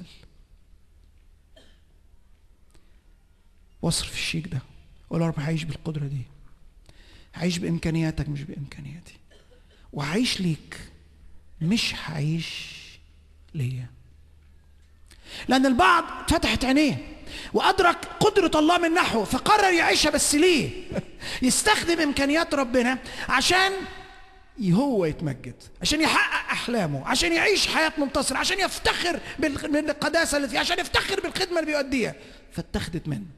واصرف الشيك ده ولا يا رب هعيش بالقدره دي، هعيش بامكانياتك مش بامكانياتي، وهعيش ليك مش هعيش ليا. لان البعض فتحت عينيه وادرك قدره الله من نحوه فقرر يعيشها بس ليه؟ يستخدم امكانيات ربنا عشان هو يتمجد، عشان يحقق احلامه، عشان يعيش حياه منتصره، عشان يفتخر بالقداسه اللي فيه، عشان يفتخر بالخدمه اللي بيؤديها. فاتخذت منه.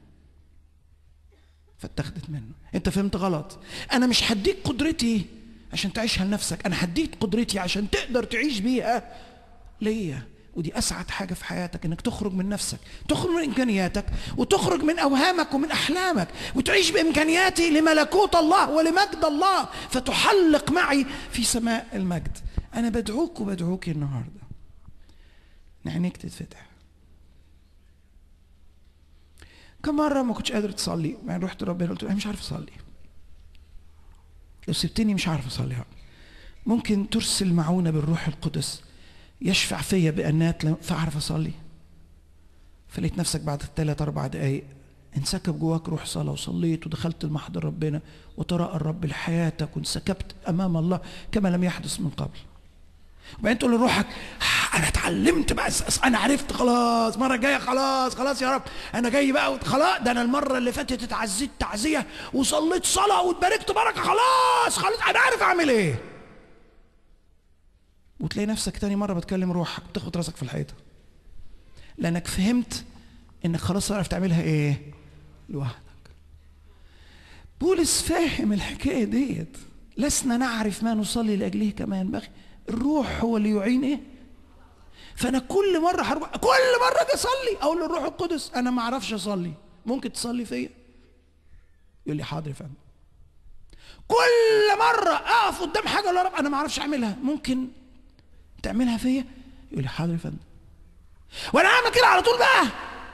انت فهمت غلط. انا مش هديك قدرتي عشان تعيشها لنفسك، انا هديك قدرتي عشان تقدر تعيش بيها ليا. ودي اسعد حاجه في حياتك، انك تخرج من نفسك، تخرج من امكانياتك، وتخرج من اوهامك ومن احلامك، وتعيش بامكانياتي لملكوت الله ولمجد الله، فتحلق معي في سماء المجد. انا بدعوك وبدعوك النهارده ان عينيك تتفتح. كم مره ما كنتش قادر تصلي، يعني رحت ربنا قلت له انا مش عارف اصلي، لو سبتني مش عارف اصلي. ممكن ترسل معونه بالروح القدس يشفع فيا بأنات فأعرف أصلي. فلقيت نفسك بعد 3-4 دقايق انسكب جواك روح صلاة، وصليت ودخلت المحضر ربنا وتراءى الرب لحياتك، وانسكبت أمام الله كما لم يحدث من قبل. وبعدين تقول لروحك أنا اتعلمت بقى، أنا عرفت خلاص، مرة جاية خلاص يا رب أنا جاي بقى خلاص، ده أنا المرة اللي فاتت اتعزيت تعزية وصليت صلاة واتباركت بركة، خلاص أنا عارف أعمل إيه. وتلاقي نفسك تاني مرة بتكلم روحك بتخبط راسك في الحيطة، لأنك فهمت إنك خلاص تعرف تعملها إيه؟ لوحدك. بولس فاهم الحكاية ديت، لسنا نعرف ما نصلي لأجله كما ينبغي، الروح هو اللي يعين إيه؟ فأنا كل مرة أجي أصلي أقول للروح القدس أنا ما أعرفش أصلي، ممكن تصلي فيا؟ يقول لي حاضر يا فندم. كل مرة أقف قدام حاجة يا رب أنا ما أعرفش أعملها، ممكن تعملها فيا؟ يقول لي حاضر يا فندم. وانا اعمل كده على طول بقى.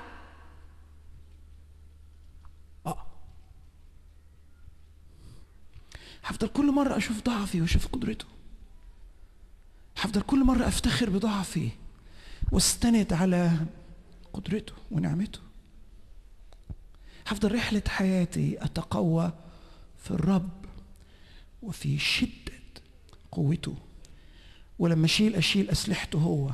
هفضل كل مره اشوف ضعفي واشوف قدرته، هفضل كل مره افتخر بضعفي واستند على قدرته ونعمته. هفضل رحلة حياتي أتقوى في الرب وفي شدة قوته. ولما أشيل أسلحته هو،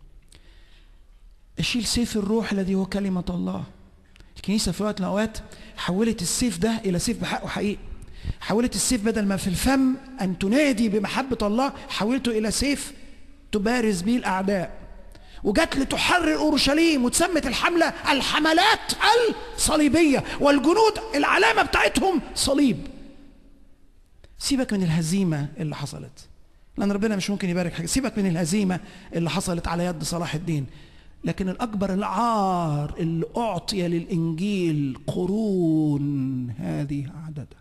أشيل سيف الروح الذي هو كلمة الله. الكنيسة في وقت من الأوقات حولت السيف ده إلى سيف بحقه حقيقي. حولت السيف بدل ما في الفم أن تنادي بمحبة الله، حولته إلى سيف تبارز به الأعداء. وجت لتحرر أورشليم، وتسمت الحملة الحملات الصليبية، والجنود العلامة بتاعتهم صليب. سيبك من الهزيمة اللي حصلت، لأن ربنا مش ممكن يبارك حاجة. سيبك من الهزيمة اللي حصلت على يد صلاح الدين، لكن الأكبر العار اللي أعطي للإنجيل قرون هذه عددها.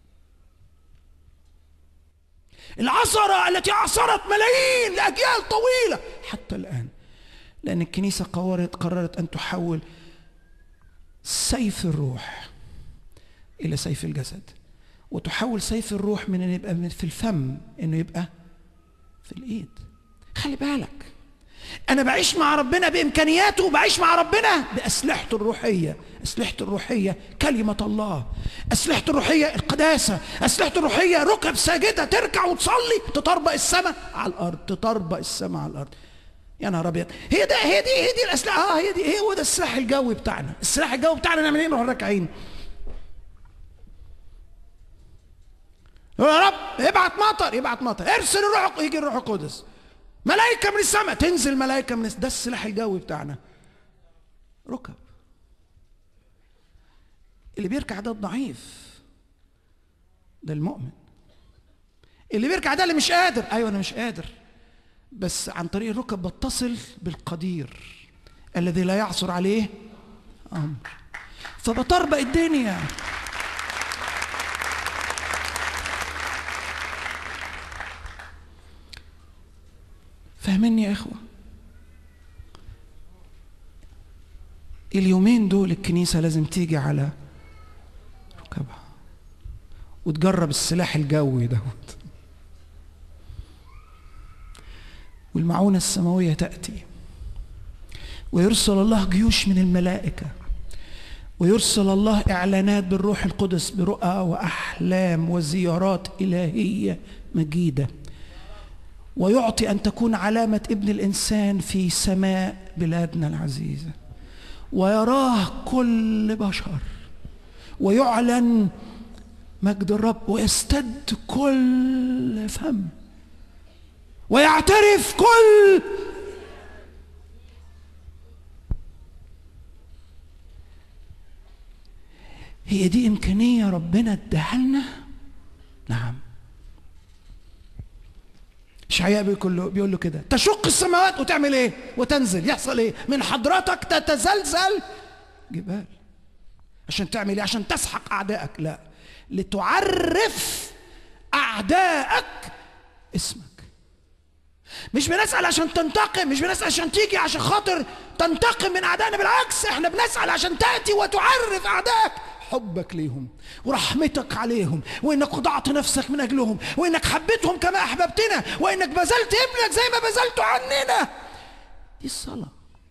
العثرة التي عصرت ملايين لأجيال طويلة حتى الآن، لأن الكنيسة قررت أن تحول سيف الروح إلى سيف الجسد، وتحول سيف الروح من أن يبقى في الفم إنه يبقى في الإيد. خلي بالك، أنا بعيش مع ربنا بإمكانياته، وبعيش مع ربنا بأسلحته الروحية. أسلحته الروحية كلمة الله، أسلحته الروحية القداسة، أسلحته الروحية ركب ساجدة تركع وتصلي تطربق السماء على الأرض، تطربق السماء على الأرض. يا نهار أبيض، هي دي الأسلحة. هو ده السلاح الجوي بتاعنا. السلاح الجوي بتاعنا نعمل إيه؟ نروح راكعين، يا رب ابعت مطر، ارسل الروح، يجي الروح القدس، ملائكة من السماء تنزل، ملائكة من السماء. ده السلاح الجوي بتاعنا. ركب. اللي بيركع ده الضعيف، ده المؤمن. اللي بيركع ده اللي مش قادر. ايوه انا مش قادر، بس عن طريق الركب بتصل بالقدير الذي لا يعثر عليه امر، فبطربق الدنيا. فاهميني يا اخوه؟ اليومين دول الكنيسه لازم تيجي على ركبها وتجرب السلاح الجوي دوت، والمعونة السماوية تأتي، ويرسل الله جيوش من الملائكة، ويرسل الله إعلانات بالروح القدس برؤى وأحلام وزيارات إلهية مجيدة، ويعطي أن تكون علامة ابن الإنسان في سماء بلادنا العزيزة، ويراه كل بشر، ويعلن مجد الرب، ويستد كل فم، ويعترف كل. هي دي إمكانية ربنا اداها لنا. نعم. إشعياء بيقول له كده، تشق السماوات وتعمل ايه؟ وتنزل. يحصل ايه؟ من حضرتك تتزلزل جبال. عشان تعمل ايه؟ عشان تسحق أعدائك؟ لا، لتعرف أعدائك اسمك. مش بنسأل عشان تنتقم، مش بنسأل عشان تيجي عشان خاطر تنتقم من أعدائنا، بالعكس احنا بنسأل عشان تأتي وتعرف أعدائك حبك ليهم ورحمتك عليهم، وإنك وضعت نفسك من أجلهم، وإنك حبيتهم كما أحببتنا، وإنك بذلت ابنك زي ما بذلته عننا. دي الصلاة،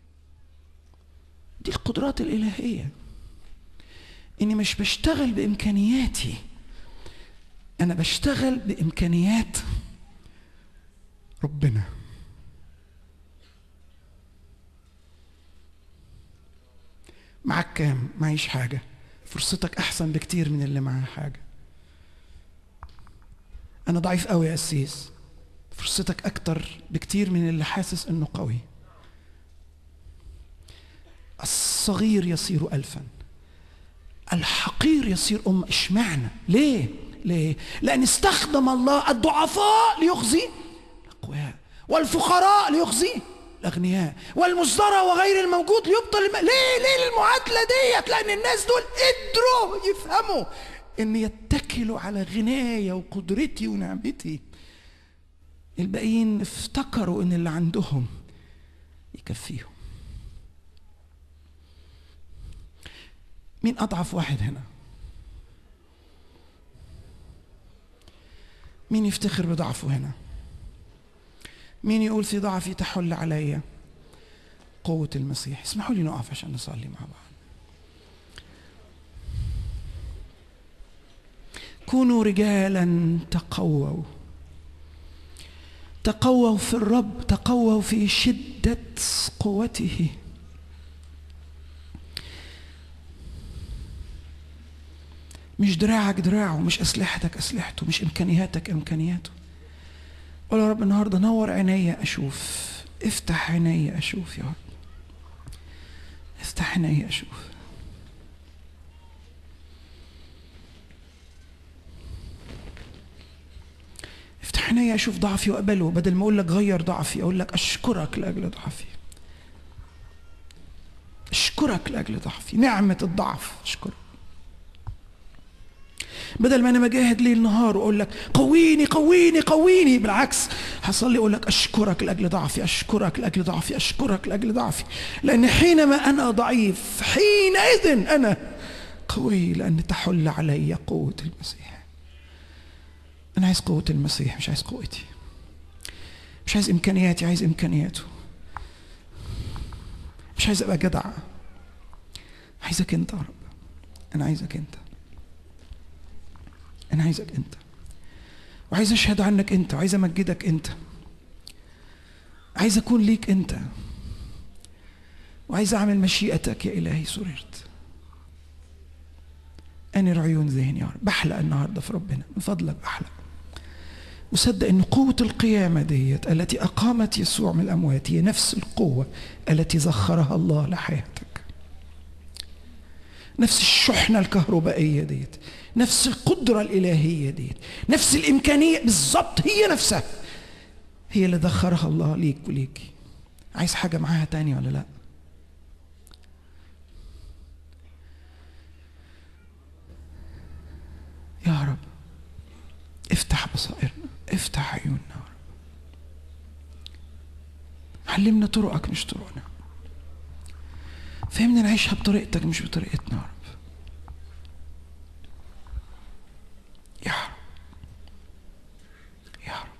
دي القدرات الإلهية. إني مش بشتغل بإمكانياتي، أنا بشتغل بإمكانيات ربنا. معك كام؟ معيش حاجة. فرصتك أحسن بكتير من اللي معاه حاجة. أنا ضعيف قوي يا قسيس، فرصتك أكتر بكتير من اللي حاسس إنه قوي. الصغير يصير ألفا، الحقير يصير أمة. اشمعنى؟ ليه؟ لأن استخدم الله الضعفاء ليخزي الأقوياء، والفقراء ليخزي الأغنياء، والمزدرى وغير الموجود ليبطل ليه المعادلة ديت؟ لأن الناس دول قدروا يفهموا إن يتكلوا على غناية وقدرتي ونعمتي. الباقيين افتكروا إن اللي عندهم يكفيهم. مين أضعف واحد هنا؟ مين يفتخر بضعفه هنا؟ مين يقول في ضعفي تحل علي قوة المسيح؟ اسمحوا لي نقف عشان نصلي مع بعض. كونوا رجالا تقووا، تقووا في الرب، تقووا في شدة قوته. مش دراعك دراعه، مش أسلحتك أسلحته، مش إمكانياتك إمكانياته. قول يا رب النهارده نور عيني أشوف، افتح عيني أشوف يا رب، افتح عيني أشوف. افتح عيني أشوف ضعفي وأقبله، بدل ما أقول لك غير ضعفي أقول لك أشكرك لأجل ضعفي، أشكرك لأجل ضعفي، نعمة الضعف أشكرك. بدل ما أنا مجاهد ليل نهار وأقول لك قويني قويني قويني، بالعكس حصل لي أقول لك أشكرك لأجل ضعفي، أشكرك لأجل ضعفي، أشكرك لأجل ضعفي، لأن حينما أنا ضعيف حينئذ أنا قوي، لأن تحل علي قوة المسيح. أنا عايز قوة المسيح، مش عايز قوتي، مش عايز إمكانياتي، عايز إمكانياته. مش عايز أبقى جدع، عايزك أنت يا رب. أنا عايزك أنت، أنا عايزك أنت، وعايز أشهد عنك أنت، وعايز أمجدك أنت، عايز أكون ليك أنت، وعايز أعمل مشيئتك يا إلهي. سررت أنر عيون ذهني يا رب. بحلق النهارده في ربنا من فضلك، بحلق وصدق أن قوة القيامة ديت التي أقامت يسوع من الأموات هي نفس القوة التي زخرها الله لحياتك، نفس الشحنة الكهربائية ديت، نفس القدرة الإلهية ديت، نفس الإمكانية بالضبط، هي نفسها هي اللي ذخرها الله ليك وليك. عايز حاجة معاها تاني ولا لا؟ يا رب افتح بصائرنا، افتح عيوننا يا رب، علمنا طرقك مش طرقنا، فهمنا نعيشها بطريقتك مش بطريقتنا يا رب. يا رب يا رب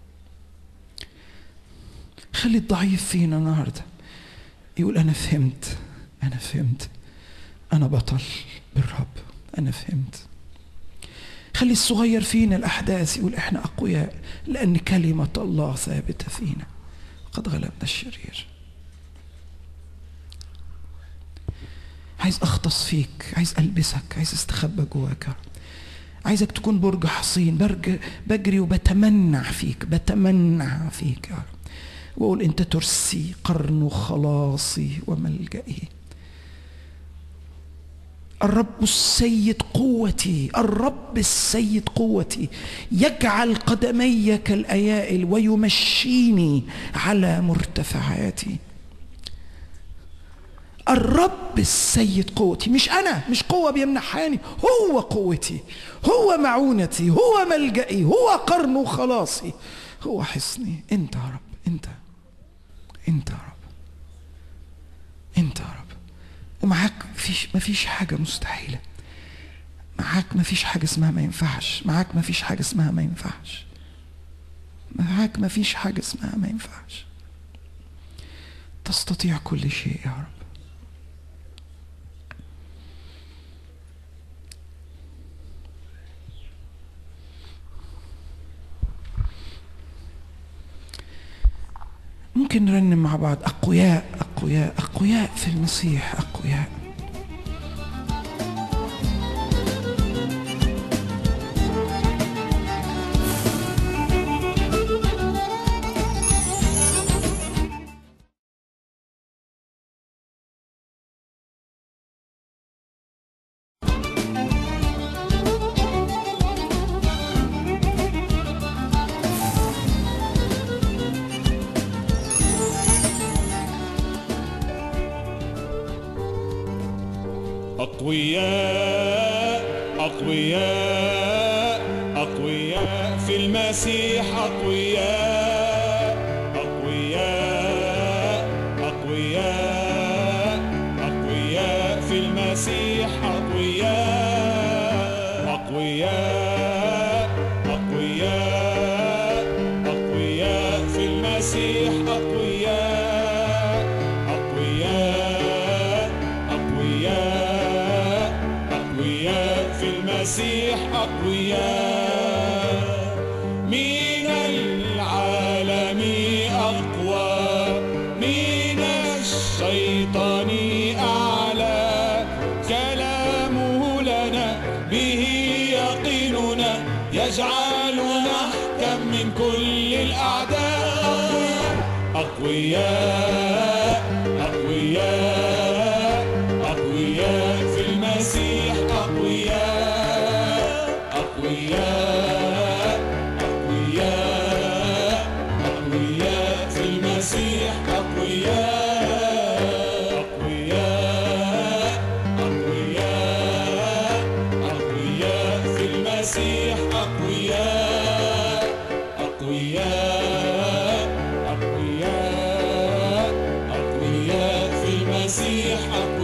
خلي الضعيف فينا النهارده يقول أنا فهمت، أنا فهمت، أنا بطل بالرب، أنا فهمت. خلي الصغير فينا الأحداث يقول إحنا أقوياء لأن كلمة الله ثابتة فينا قد غلبنا الشرير. عايز أغطس فيك، عايز ألبسك، عايز أستخبى جواك، عايزك تكون برج حصين، بجري وبتمنع فيك، بتمنع فيك يا رب، وأقول أنت ترسي قرن خلاصي وملجئي. الرب السيد قوتي، الرب السيد قوتي، يجعل قدمي كالأيائل ويمشيني على مرتفعاتي. الرب السيد قوتي، مش أنا، مش قوة بيمنحاني، هو قوتي، هو معونتي، هو ملجئي، هو قرن خلاصي، هو حصني. أنت يا رب، أنت يا رب، أنت يا رب. ومعاك مفيش حاجة مستحيلة، معاك مفيش حاجة اسمها ما ينفعش، معاك مفيش حاجة اسمها ما ينفعش، معاك مفيش حاجة اسمها ما ينفعش. تستطيع كل شيء يا رب. ممكن نرنم مع بعض أقوياء أقوياء أقوياء في المسيح، أقوياء. أقوياء أقوياء أقوياء في المسيح، أقوياء أقوياء أقوياء أقوياء في المسيح، أقوياء أقوياء أقوياء أقوياء في المسيح، أقوياء أقوياء أقوياء أقوياء في المسيح أقوياء. من العالم أقوى، من الشيطان أعلى، كلامه لنا به يقيننا، يجعلنا أحكم من كل الأعداء. أقوياء أقوياء أقوياء في المسيح أقوياء. أقوياء أقوياء أقوياء في المسيح أقوياء. أقوياء أقوياء أقوياء في المسيح أقوياء. أقوياء أقوياء أقوياء في المسيح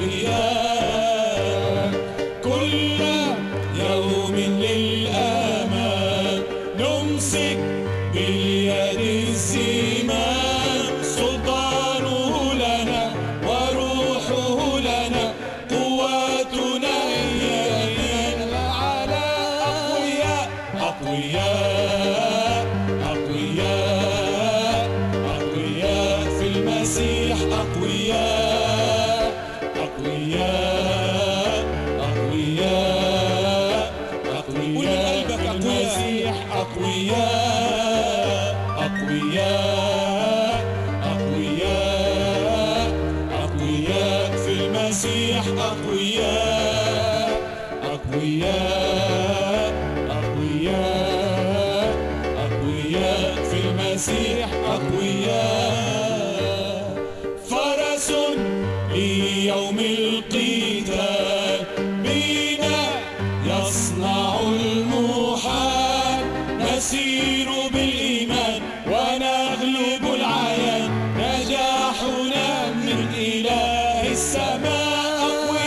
أقوياء. كل يوم للأمام نمسك باليد الزمام، سلطانه لنا وروحه لنا، قوتنا هي على. أقوياء أقوياء أقوياء في المسيح أقوياء. أقوياء أقوياء أقوياء في المسيح أقوياء. أقوياء أقوياء أقوياء في المسيح أقوياء. أقوياء أقوياء أقوياء في المسيح أقوياء. فرس ليوم القتال بنا يصنع المحال، نسير بالإيمان ونغلب العيان، نجاحنا من إله السماء.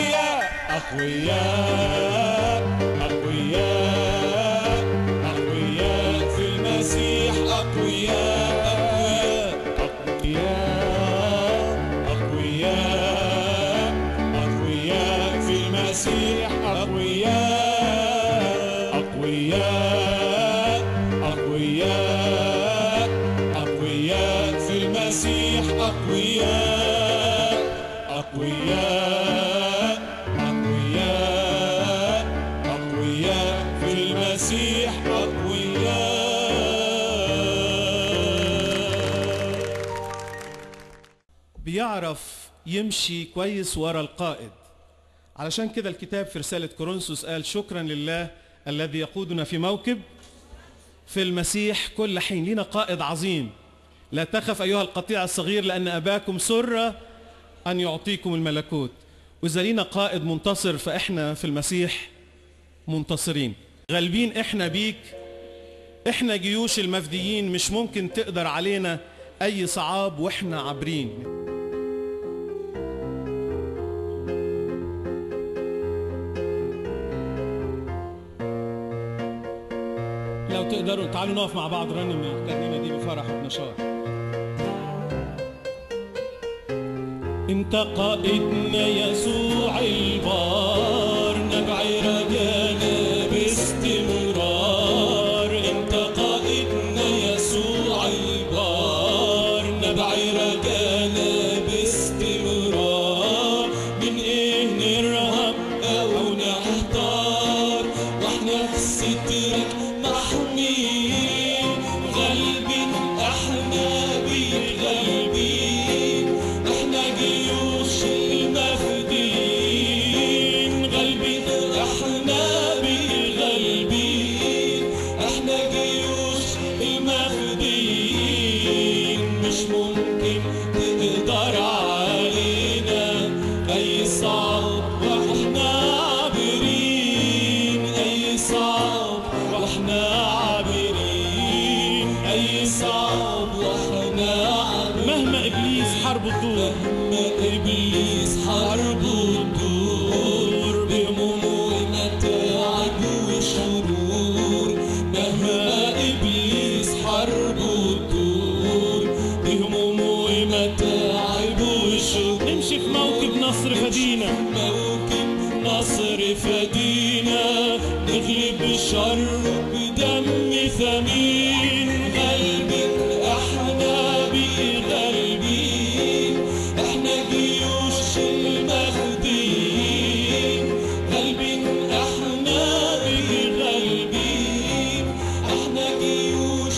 أقوياء أقوياء أقوياء في المسيح أقوياء. أقوياء أقوياء أقوياء في المسيح أقوياء. أقوياء أقوياء أقوياء في المسيح أقوياء. أقوياء أقوياء أقوياء في المسيح أقوياء. بيعرف يمشي كويس ورا القائد. علشان كده الكتاب في رسالة كورنثوس قال: شكرا لله الذي يقودنا في موكب في المسيح كل حين. لنا قائد عظيم. لا تخف أيها القطيع الصغير، لأن أباكم سر أن يعطيكم الملكوت. وإذا لينا قائد منتصر فإحنا في المسيح منتصرين. غالبين إحنا بيك. إحنا جيوش المفديين، مش ممكن تقدر علينا أي صعاب وإحنا عابرين. لو تقدروا تعالوا نقف مع بعض رنم الترنيمة دي بفرح وبنشاط. انت قائدنا يسوع البار، نبع رجانا باستمرار. انت قائدنا يسوع البار، نبع رجانا باستمرار. من ايه نرهب او نحتار، واحنا في سترك محمين. غالبين احنا بيك غالبين، احنا جيوش المفديين. غالبين احنا بيك غالبين، احنا جيوش المفديين. مش ممكن تقدر علينا اي صعب واحنا عابرين. اي صعب واحنا عابرين، اي صعب واحنا عابرين. مهما ابليس حرب الدور، مهما ابليس حرب الدور، بهموم ومتاعب وشرور. مهما ابليس حرب الدور، بهموم ومتاعب وشرور. نمشي في موكب نصر فدينا، موكب نصر فدينا. نغلب الشر بدم ثمين. غالبين احنا بغالبين، احنا جيوش المفديين. غالبين احنا بغالبين، احنا جيوش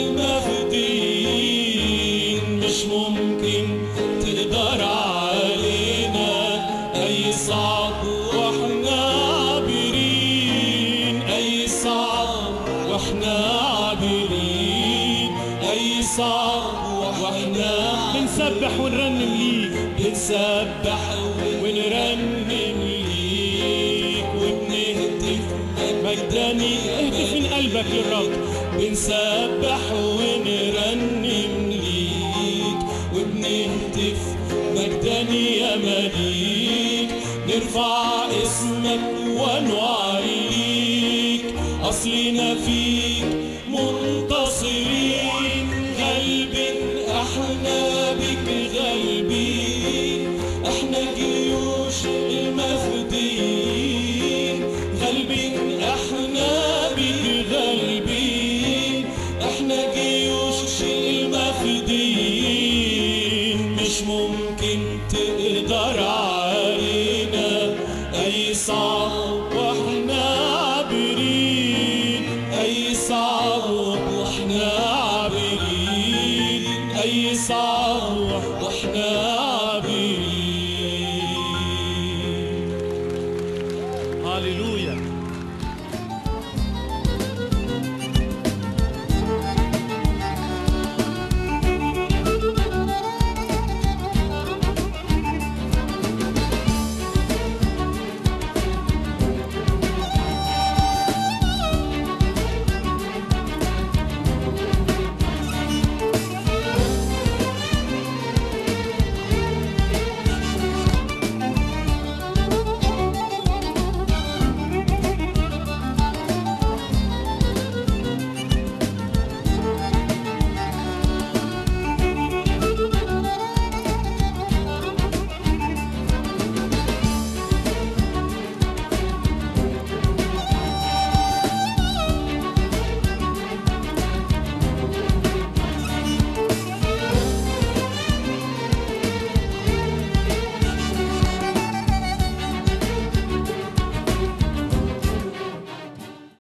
المفديين. مش ممكن تقدر علينا اي صعب واحنا عابرين. اي صعب واحنا عابرين، اي صعب واحنا بنسبح ونرنم ليك، بنسبح ونرنم ليك وبنهتف مجداني. اهتف من قلبك للرب. بنسبح ونرنم ليك وبنهتف مجداني يا مليك. نرفع اسمك ونعليك، أصلنا فيك منتصرين. غالبين احنا بك غالبين، احنا جيوش المفديين. غالبين احنا بك غالبين، احنا جيوش المفديين. مش ممكن تقدر علينا اي صعب واحنا عابرين. اي صعب واحنا عابرين، اي صعب واحنا عابرين. هاليلويا.